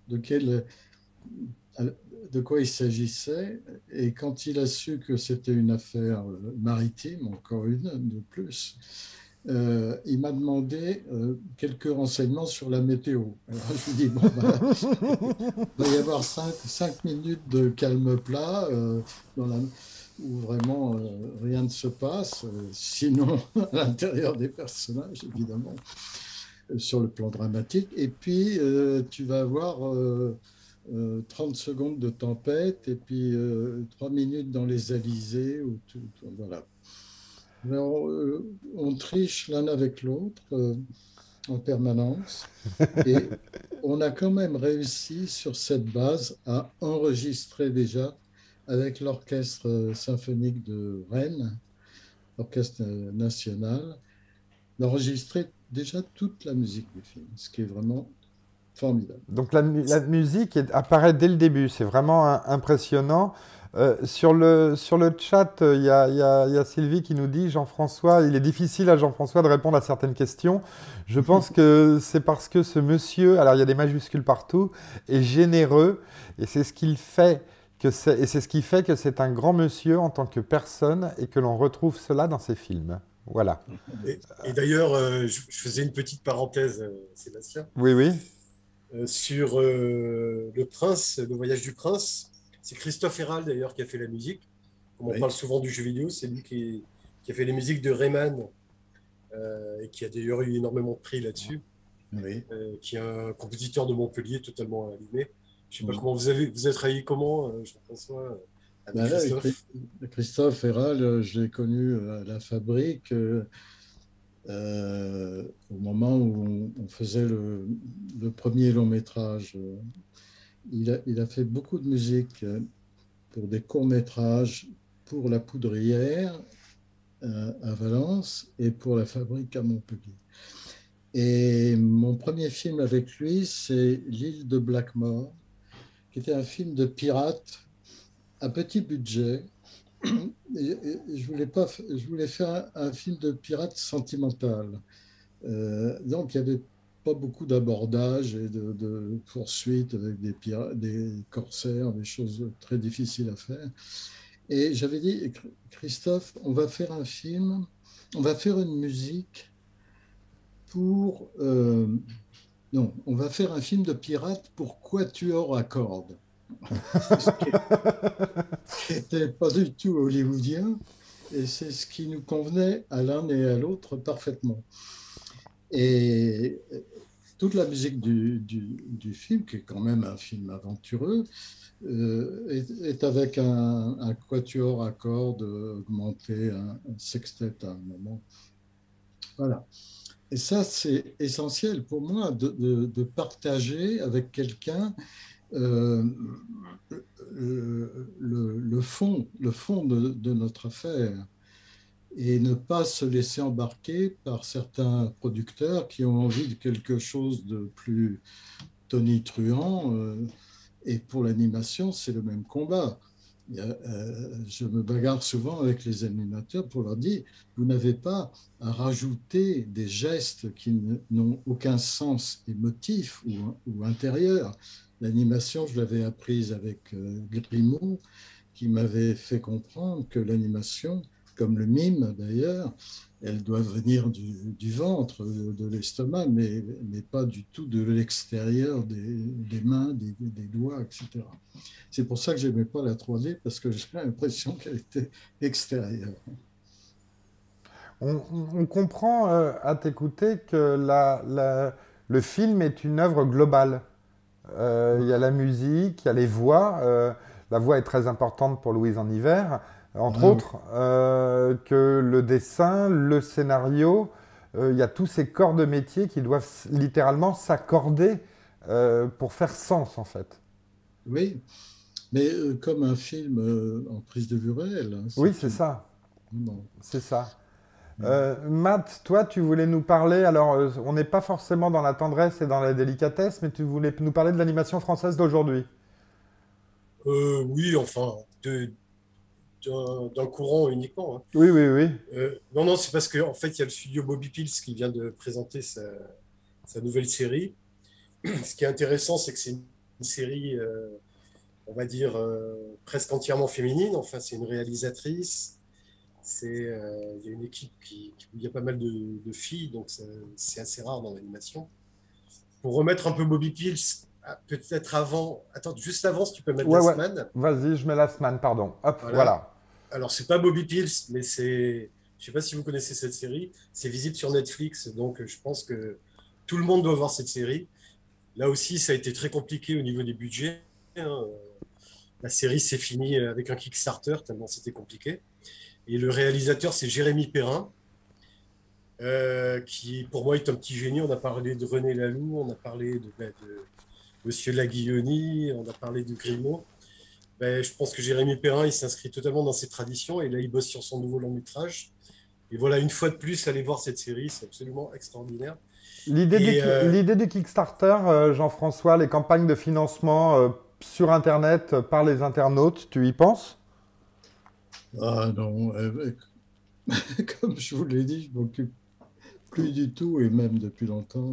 de quoi il s'agissait. Et quand il a su que c'était une affaire maritime, encore une de plus, il m'a demandé quelques renseignements sur la météo. Alors je lui ai dit, bon, il va y avoir 5 minutes de calme plat où vraiment rien ne se passe, sinon à l'intérieur des personnages, évidemment, sur le plan dramatique. Et puis, tu vas avoir 30 secondes de tempête et puis 3 minutes dans les alizés. Voilà. Alors, on triche l'un avec l'autre en permanence. Et on a quand même réussi sur cette base à enregistrer déjà avec l'Orchestre symphonique de Rennes, l'Orchestre national, d'enregistrer déjà toute la musique du film, ce qui est vraiment formidable. Donc la musique apparaît dès le début, c'est vraiment impressionnant. Sur le chat, il y a Sylvie qui nous dit, Jean-François, il est difficile à Jean-François de répondre à certaines questions. Je pense que c'est parce que ce monsieur, alors il y a des majuscules partout, est généreux et c'est ce qu'il fait. C'est ce qui fait que c'est un grand monsieur en tant que personne et que l'on retrouve cela dans ses films. Voilà. Et d'ailleurs, je faisais une petite parenthèse, Sébastien, Oui. sur Le Prince, Le Voyage du Prince. C'est Christophe Herald d'ailleurs qui a fait la musique. Comme on parle souvent du jeu vidéo, c'est lui qui a fait les musiques de Rayman et qui a d'ailleurs eu énormément de prix là-dessus. Qui est un compositeur de Montpellier totalement allumé. Je ne sais pas comment vous avez travaillé comment, Jean-François, avec Christophe. Christophe Herald, je l'ai connu à la Fabrique au moment où on faisait le premier long métrage. Il a fait beaucoup de musique pour des courts métrages, pour La Poudrière à Valence et pour la Fabrique à Montpellier. Et mon premier film avec lui, c'est L'île de Blackmore, qui était un film de pirate à petit budget. Et je voulais faire un film de pirate sentimental. Donc, il n'y avait pas beaucoup d'abordages et de poursuites avec des corsaires, des choses très difficiles à faire. Et j'avais dit, Christophe, on va faire un film, on va faire une musique pour... non, on va faire un film de pirate pour quatuor à cordes. Ce n'était pas du tout hollywoodien, et c'est ce qui nous convenait à l'un et à l'autre parfaitement. Et toute la musique du film, qui est quand même un film aventureux, est avec un quatuor à cordes augmenté, un sextet à un moment. Voilà. Et ça, c'est essentiel pour moi de partager avec quelqu'un euh, le fond de notre affaire et ne pas se laisser embarquer par certains producteurs qui ont envie de quelque chose de plus tonitruant. Et pour l'animation, c'est le même combat. Je me bagarre souvent avec les animateurs pour leur dire, vous n'avez pas à rajouter des gestes qui n'ont aucun sens émotif ou intérieur. L'animation, je l'avais apprise avec Grimaud, qui m'avait fait comprendre que l'animation, comme le mime d'ailleurs, elle doit venir du ventre, de l'estomac, mais pas du tout de l'extérieur des mains, des doigts, etc. C'est pour ça que je n'aimais pas la 3D, parce que j'ai l'impression qu'elle était extérieure. On comprend à t'écouter que le film est une œuvre globale. Il y a la musique, il y a les voix. La voix est très importante pour Louise en hiver, entre autres. Que le dessin, le scénario, il y a tous ces corps de métier qui doivent littéralement s'accorder pour faire sens, en fait. Oui, mais comme un film en prise de vue réelle. Hein, Oui, c'est ça. Bon. C'est ça. Matt, toi, tu voulais nous parler, alors on n'est pas forcément dans la tendresse et dans la délicatesse, mais tu voulais nous parler de l'animation française d'aujourd'hui. Oui, enfin, d'un courant uniquement. Hein. Oui, oui, oui. Non, non, c'est parce qu'en fait, il y a le studio Bobby Pills qui vient de présenter sa nouvelle série. Ce qui est intéressant, c'est que c'est une série, on va dire, presque entièrement féminine. Enfin, c'est une réalisatrice. Il y a une équipe où il y a pas mal de filles, donc c'est assez rare dans l'animation. Pour remettre un peu Bobby Pills, peut-être avant, attends, juste avant, si tu peux mettre Ouais, ouais. Last Man. Vas-y, je mets la semaine, pardon. Hop, Voilà. voilà. Alors, c'est pas Bobby Pills, mais je sais pas si vous connaissez cette série. C'est visible sur Netflix, donc je pense que tout le monde doit voir cette série. Là aussi, ça a été très compliqué au niveau des budgets. Hein. La série s'est finie avec un Kickstarter, tellement c'était compliqué. Et le réalisateur, c'est Jérémy Perrin, qui pour moi est un petit génie. On a parlé de René Laloux, on a parlé de Monsieur Laguilloni, on a parlé de Grimaud. Je pense que Jérémy Perrin, il s'inscrit totalement dans ses traditions et là, il bosse sur son nouveau long métrage. Et voilà, une fois de plus, allez voir cette série, c'est absolument extraordinaire. L'idée du Kickstarter, Jean-François, les campagnes de financement sur Internet par les internautes, tu y penses? Ah non, comme je vous l'ai dit, je m'occupe plus du tout, et même depuis longtemps,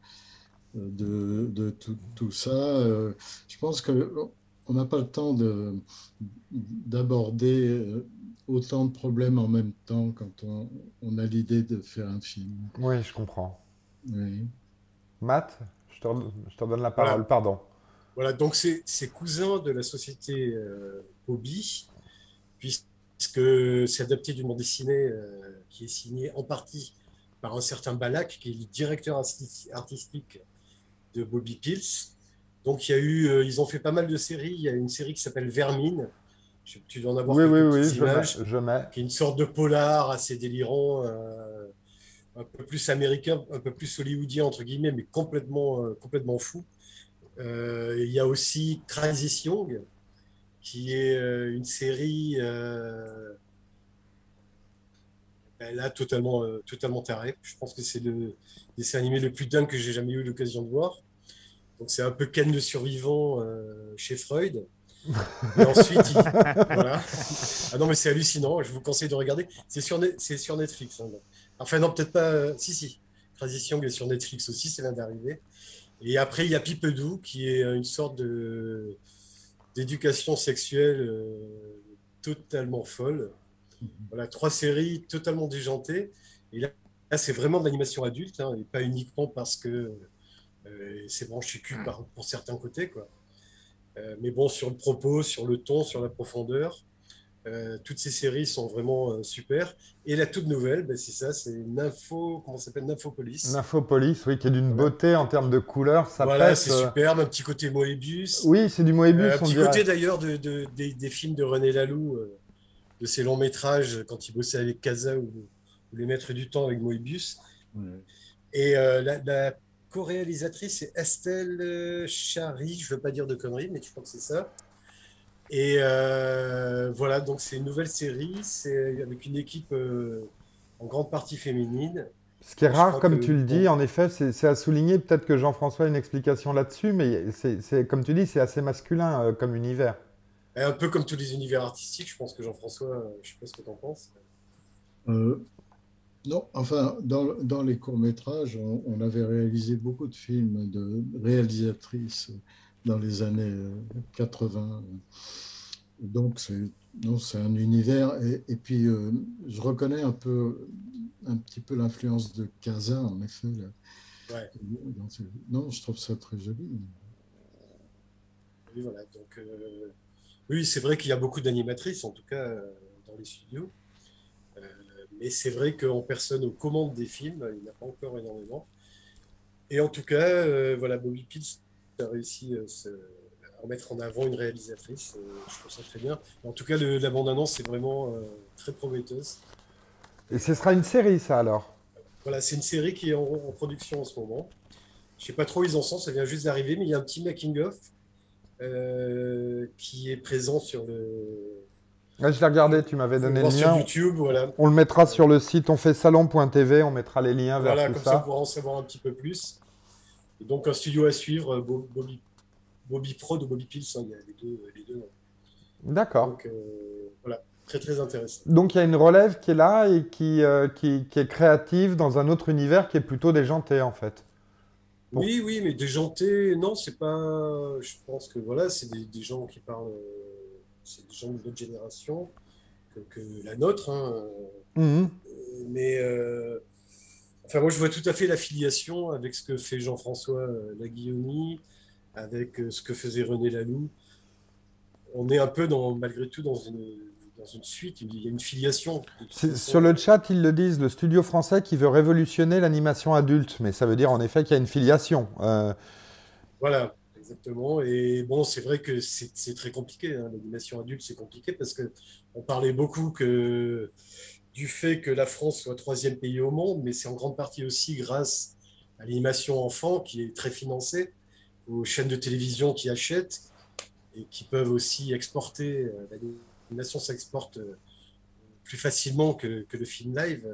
de tout ça. Je pense qu'on n'a pas le temps d'aborder autant de problèmes en même temps quand on a l'idée de faire un film. Oui, je comprends. Oui. Matt, je te redonne la parole, Voilà, pardon. voilà. Donc c'est cousin de la société Hobby, puisque c'est adapté d'une bande dessinée qui est signée en partie par un certain Balak, qui est le directeur artistique de Bobby Pills. Donc ils ont fait pas mal de séries. Il y a une série qui s'appelle Vermine. Tu dois en avoir Oui, oui, quelques oui, petites images, je mets. qui est une sorte de polar assez délirant, un peu plus américain, un peu plus hollywoodien entre guillemets, mais complètement fou. Il y a aussi Crazy Young, qui est une série là totalement tarée. Je pense que c'est le dessin animé le plus dingue que j'ai jamais eu l'occasion de voir. Donc c'est un peu Ken le survivant chez Freud. Et ensuite, voilà. Ah non, mais c'est hallucinant. Je vous conseille de regarder. C'est sur Netflix. Hein. Enfin, non, peut-être pas. Si. Crazy Young est sur Netflix aussi, c'est vient d'arriver. Et après, il y a Pipedou, qui est une sorte d'éducation sexuelle totalement folle. Voilà, 3 séries totalement déjantées. Et là c'est vraiment de l'animation adulte, hein, et pas uniquement parce que c'est branché cul pour certains côtés, quoi. Mais bon, sur le propos, sur le ton, sur la profondeur, toutes ces séries sont vraiment super. Et la toute nouvelle, c'est ça, c'est comment ça s'appelle, Nymphopolis. Nymphopolis, oui, qui est d'une Voilà, beauté en termes de couleurs, ça voilà, pète. c'est superbe, un petit côté Moebius. Oui, c'est du Moebius, Un on petit dirait. côté d'ailleurs des films de René Laloux, de ses longs métrages, quand il bossait avec Casa ou Les Maîtres du Temps avec Moebius. Ouais. Et la co-réalisatrice, c'est Estelle Chary, je ne veux pas dire de conneries, mais je crois que c'est ça. Et voilà, donc c'est une nouvelle série, c'est avec une équipe en grande partie féminine. Ce qui est Et je rare, crois comme que, tu le dis, bon, en effet, c'est à souligner. Peut-être que Jean-François a une explication là-dessus, mais comme tu dis, c'est assez masculin comme univers. un peu comme tous les univers artistiques, je pense que Jean-François, je ne sais pas ce que tu en penses. Euh, non, enfin, dans les courts-métrages, on avait réalisé beaucoup de films de réalisatrices dans les années 80. Donc, non, c'est un univers. Et puis, je reconnais un petit peu l'influence de Casa, en effet. Là. Ouais, Non, je trouve ça très joli. oui, voilà. Donc, oui, c'est vrai qu'il y a beaucoup d'animatrices, en tout cas dans les studios. Euh, mais c'est vrai qu'en personne aux commandes des films, il n'y en a pas encore énormément. Et en tout cas, voilà, Bobby Pills a réussi à mettre en avant une réalisatrice. Je trouve ça très bien. En tout cas, la bande-annonce est vraiment très prometteuse. Et ce sera une série, ça, alors. Voilà, c'est une série qui est en production en ce moment. Je sais pas trop où ils en sont, ça vient juste d'arriver, mais il y a un petit making-of qui est présent sur Ouais, je l'ai regardé, tu m'avais faut le donné le voir sur lien. YouTube, voilà. On le mettra sur le site onfaitsalon.tv, on mettra les liens vers Voilà, tout comme ça, on ça. pourra en savoir un petit peu plus. Et donc, un studio à suivre, Bobby Prod ou Bobby Pills, hein, il y a les deux noms. D'accord. Donc, voilà, très très intéressant. Donc il y a une relève qui est là et qui est créative dans un autre univers qui est plutôt déjanté, en fait. Pour... Oui, oui, mais déjanté, non, c'est pas. Je pense que voilà, c'est des gens qui parlent. C'est des gens de notre génération que la nôtre, hein. Mhm. Mais enfin, moi, je vois tout à fait l'affiliation avec ce que fait Jean-François Laguilloni, avec ce que faisait René Laloux. On est un peu malgré tout dans une suite. Il y a une filiation de toute Sur façon. le chat, ils le disent, le studio français qui veut révolutionner l'animation adulte, mais ça veut dire en effet qu'il y a une filiation. Voilà, exactement. Et bon, c'est vrai que c'est très compliqué, hein. L'animation adulte, c'est compliqué parce que on parlait beaucoup du fait que la France soit troisième pays au monde, mais c'est en grande partie aussi grâce à l'animation enfant qui est très financée, aux chaînes de télévision qui achètent et qui peuvent aussi exporter. L'animation s'exporte plus facilement que le film live,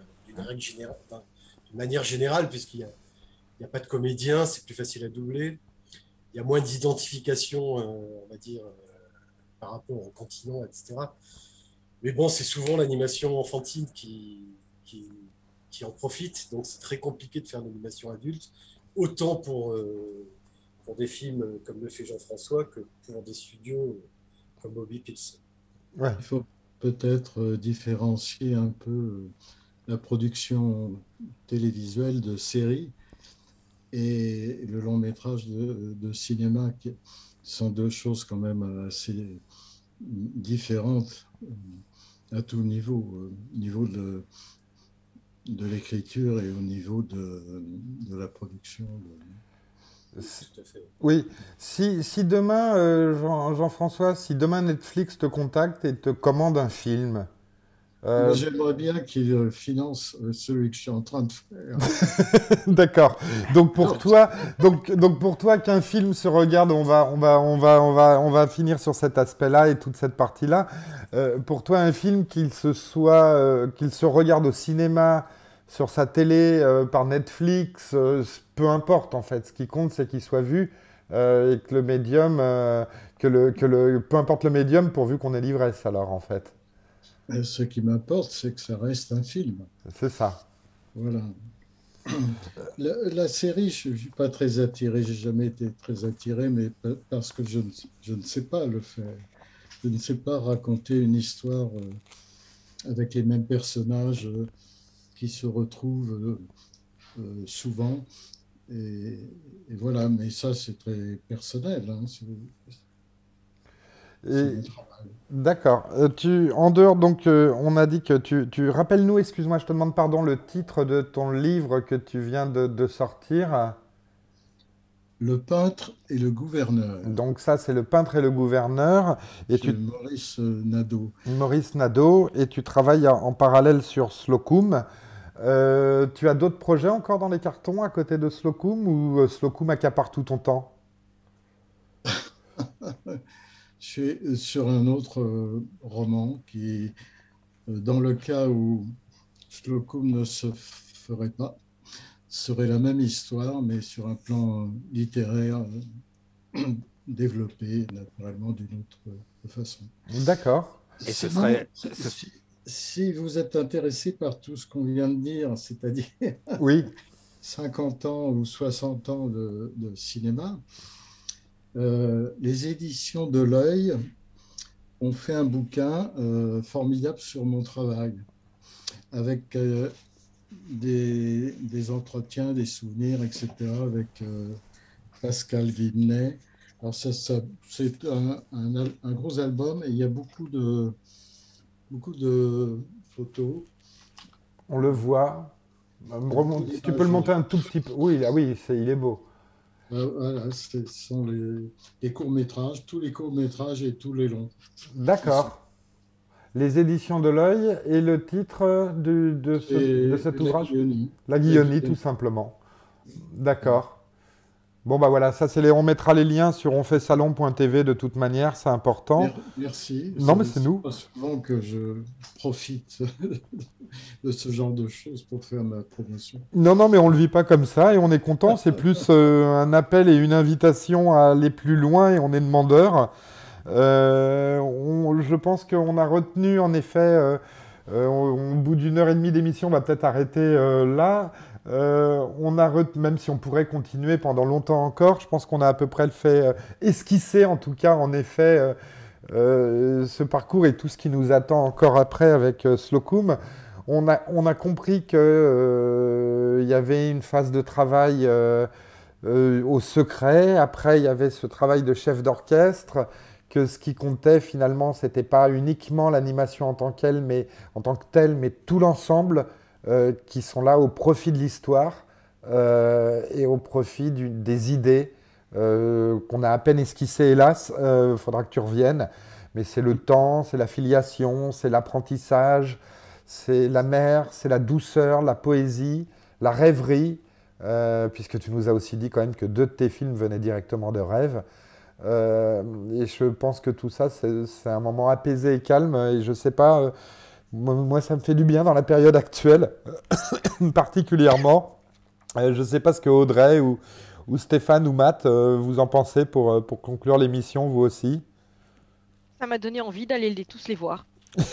d'une manière générale, il y a pas de comédien, c'est plus facile à doubler. Il y a moins d'identification, on va dire, par rapport au continent, etc. Mais bon, c'est souvent l'animation enfantine qui, qui en profite, donc c'est très compliqué de faire de l'animation adulte, autant pour des films comme le fait Jean-François que pour des studios comme Bobby Pills. Ouais. Il faut peut-être différencier un peu la production télévisuelle de séries et le long métrage de cinéma, qui sont deux choses quand même assez différentes à tout niveau, au niveau de l'écriture et au niveau de la production. Oui, tout à fait. Oui, si demain, Jean-François, si demain Netflix te contacte et te commande un film, Moi, euh, j'aimerais bien qu'il finance celui que je suis en train de faire. d'accord. Donc pour Non, toi, donc pour toi qu'un film se regarde, on va finir sur cet aspect-là et toute cette partie-là. Pour toi, un film qu'il se regarde au cinéma, sur sa télé, par Netflix, peu importe en fait. Ce qui compte, c'est qu'il soit vu et que le médium, peu importe le médium, pourvu qu'on ait l'ivresse alors en fait. ce qui m'importe, c'est que ça reste un film. C'est ça. Voilà. La série, je ne suis pas très attiré, j'ai jamais été très attiré, mais parce que je ne sais pas le faire. Je ne sais pas raconter une histoire avec les mêmes personnages qui se retrouvent souvent. Et, et voilà, mais ça, c'est très personnel, hein, c'est Et mon travail. d'accord. En dehors, donc, on a dit que rappelles-nous, excuse-moi, je te demande pardon, le titre de ton livre que tu viens de sortir. Le peintre et le gouverneur, Donc ça, c'est Le peintre et le gouverneur, et chez Maurice Nadeau. Maurice Nadeau, et tu travailles en parallèle sur Slocum. Tu as d'autres projets encore dans les cartons à côté de Slocum ou Slocum accapare tout ton temps? Je suis sur un autre roman qui, dans le cas où Slocum ne se ferait pas, serait la même histoire, mais sur un plan littéraire développé naturellement d'une autre façon. D'accord. Et ce Sinon, serait. si vous êtes intéressé par tout ce qu'on vient de dire, c'est-à-dire Oui. 50 ans ou 60 ans de cinéma, les éditions de l'Œil ont fait un bouquin formidable sur mon travail, avec des entretiens, des souvenirs, etc., avec Pascal Guimnet. Alors c'est un gros album et il y a beaucoup de photos. On le voit. Si tu peux le monter un tout petit peu. Oui, ah oui, il est beau. Voilà, ce sont les courts-métrages, tous les courts-métrages et tous les longs. D'accord. Les éditions de l'Œil et le titre de cet ouvrage? La Guillonie, tout simplement. D'accord. Bon, bah voilà, on mettra les liens sur onfaitsalon.tv de toute manière, c'est important. Merci. Non, mais c'est nous. Pas souvent que je profite de ce genre de choses pour faire ma promotion. Non, mais on le vit pas comme ça et on est content. C'est plus un appel et une invitation à aller plus loin et on est demandeur. Je pense qu'on a retenu, en effet, au bout d'une heure et demie d'émission, on va peut-être arrêter là. Même si on pourrait continuer pendant longtemps encore, je pense qu'on a à peu près esquissé, en tout cas, en effet, ce parcours et tout ce qui nous attend encore après avec Slocum. On a compris qu'il y avait une phase de travail au secret. Après, il y avait ce travail de chef d'orchestre, que ce qui comptait finalement, c'était pas uniquement l'animation en tant que telle, mais tout l'ensemble qui sont là au profit de l'histoire et au profit des idées qu'on a à peine esquissées, hélas. Faudra que tu reviennes. Mais c'est le temps, c'est la filiation, c'est l'apprentissage, c'est la mer, c'est la douceur, la poésie, la rêverie, puisque tu nous as aussi dit quand même que 2 de tes films venaient directement de rêves. Et je pense que tout ça, c'est un moment apaisé et calme. Et je sais pas, moi, ça me fait du bien dans la période actuelle, particulièrement. Je sais pas ce que Audrey ou Stéphane ou Matt, vous en pensez pour conclure l'émission, vous aussi. Ça m'a donné envie d'aller tous les voir.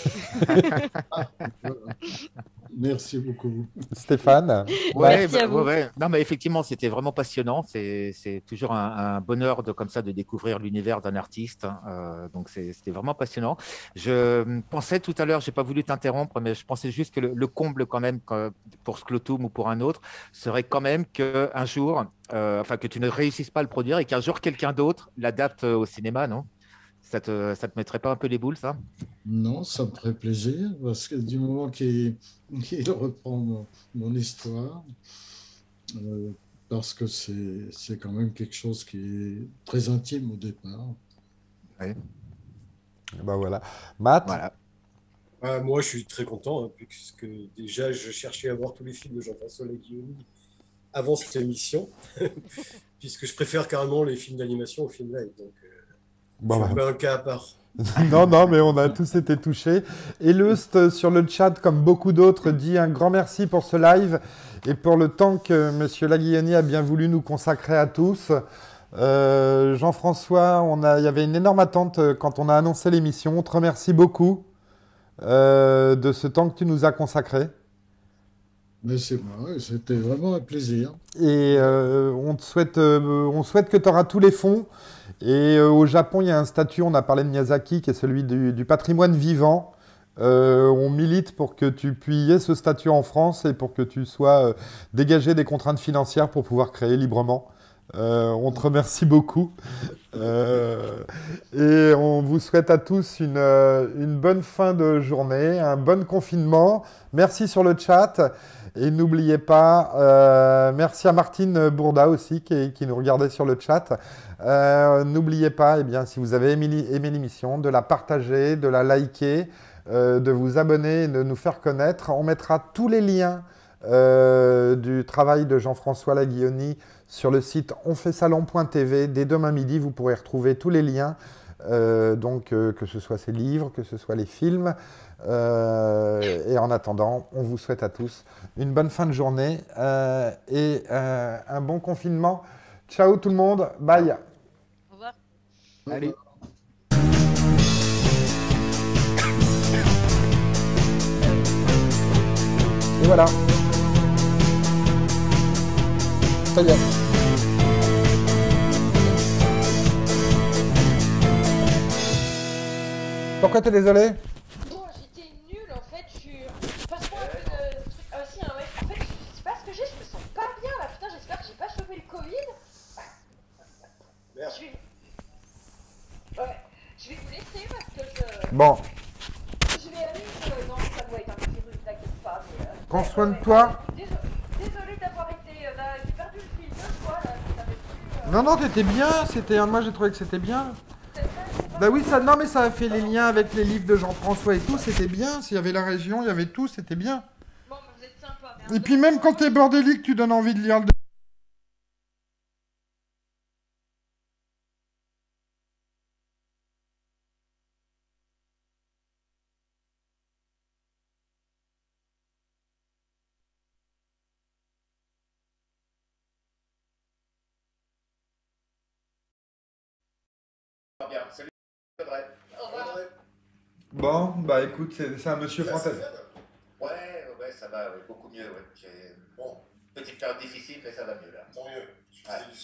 Merci beaucoup. Stéphane? Merci à vous. Ouais. Non, mais effectivement, c'était vraiment passionnant. C'est toujours un bonheur comme ça de découvrir l'univers d'un artiste. Donc, c'était vraiment passionnant. Je pensais tout à l'heure, je n'ai pas voulu t'interrompre, mais je pensais juste que le comble quand même, pour Slocum ou pour un autre, serait quand même qu'un jour, que tu ne réussisses pas à le produire et qu'un jour, quelqu'un d'autre l'adapte au cinéma, non? Ça te mettrait pas un peu les boules, ça? Non, ça me ferait plaisir, parce que du moment qu'il reprend mon histoire, parce que c'est quand même quelque chose qui est très intime au départ. Oui. Ben voilà. Matt? Voilà. Moi, je suis très content, hein, puisque déjà, je cherchais à voir tous les films de Jean-François Laguioni avant cette émission, puisque je préfère carrément les films d'animation aux films live. Donc, Bon, je suis un cas à part. Non, mais on a tous été touchés. Eloust, sur le chat, comme beaucoup d'autres, dit un grand merci pour ce live et pour le temps que M. Laguioni a bien voulu nous consacrer à tous. Jean-François, il y avait une énorme attente quand on a annoncé l'émission. On te remercie beaucoup de ce temps que tu nous as consacré. Mais c'est moi, c'était vraiment un plaisir. Et on souhaite que tu auras tous les fonds. Et au Japon, il y a un statut, on a parlé de Miyazaki, qui est celui du patrimoine vivant. On milite pour que tu puisses ce statut en France et pour que tu sois dégagé des contraintes financières pour pouvoir créer librement. On te remercie beaucoup. Et on vous souhaite à tous une bonne fin de journée, un bon confinement. Merci sur le chat. Et n'oubliez pas, merci à Martine Bourda aussi qui nous regardait sur le chat. N'oubliez pas, si vous avez aimé l'émission, de la partager, de la liker, de vous abonner et de nous faire connaître. On mettra tous les liens du travail de Jean-François Laguioni sur le site onfaitsalon.tv. Dès demain midi, vous pourrez retrouver tous les liens, que ce soit ces livres, que ce soit les films. Et en attendant, on vous souhaite à tous une bonne fin de journée et un bon confinement. Ciao tout le monde, bye. Au revoir. Allez. Et voilà. Ça y est. Pourquoi t'es désolé? Bon, j'étais nulle en fait, passe-moi un peu de truc. Ah si, hein, ouais. En fait, je sais pas ce que j'ai, je me sens pas bien là, putain, j'espère que j'ai pas chopé le Covid. Merde. Ouais, je vais vous laisser parce que Bon, je vais aller. Non, ça doit être un virus, t'inquiète pas. Mais, prends soin de toi. Désolée d'avoir été. J'ai perdu le fil 2 fois là, je savais plus. Non, non, t'étais bien. Moi, j'ai trouvé que c'était bien. Bah oui, ça, non, mais ça a fait les liens avec les livres de Jean-François et tout. C'était bien. S'il y avait la région, il y avait tout. C'était bien. Bon, mais vous êtes sympa. Et puis même quand t'es bordélique, tu donnes envie de lire le Bien. Salut, Audrey. Au revoir. Bon, bah écoute, c'est un monsieur Là, fantastique. c'est fun. Ouais, ça va, beaucoup mieux. Ouais. Bon, petite période difficile, mais ça va mieux là. Tant mieux. Je faisais du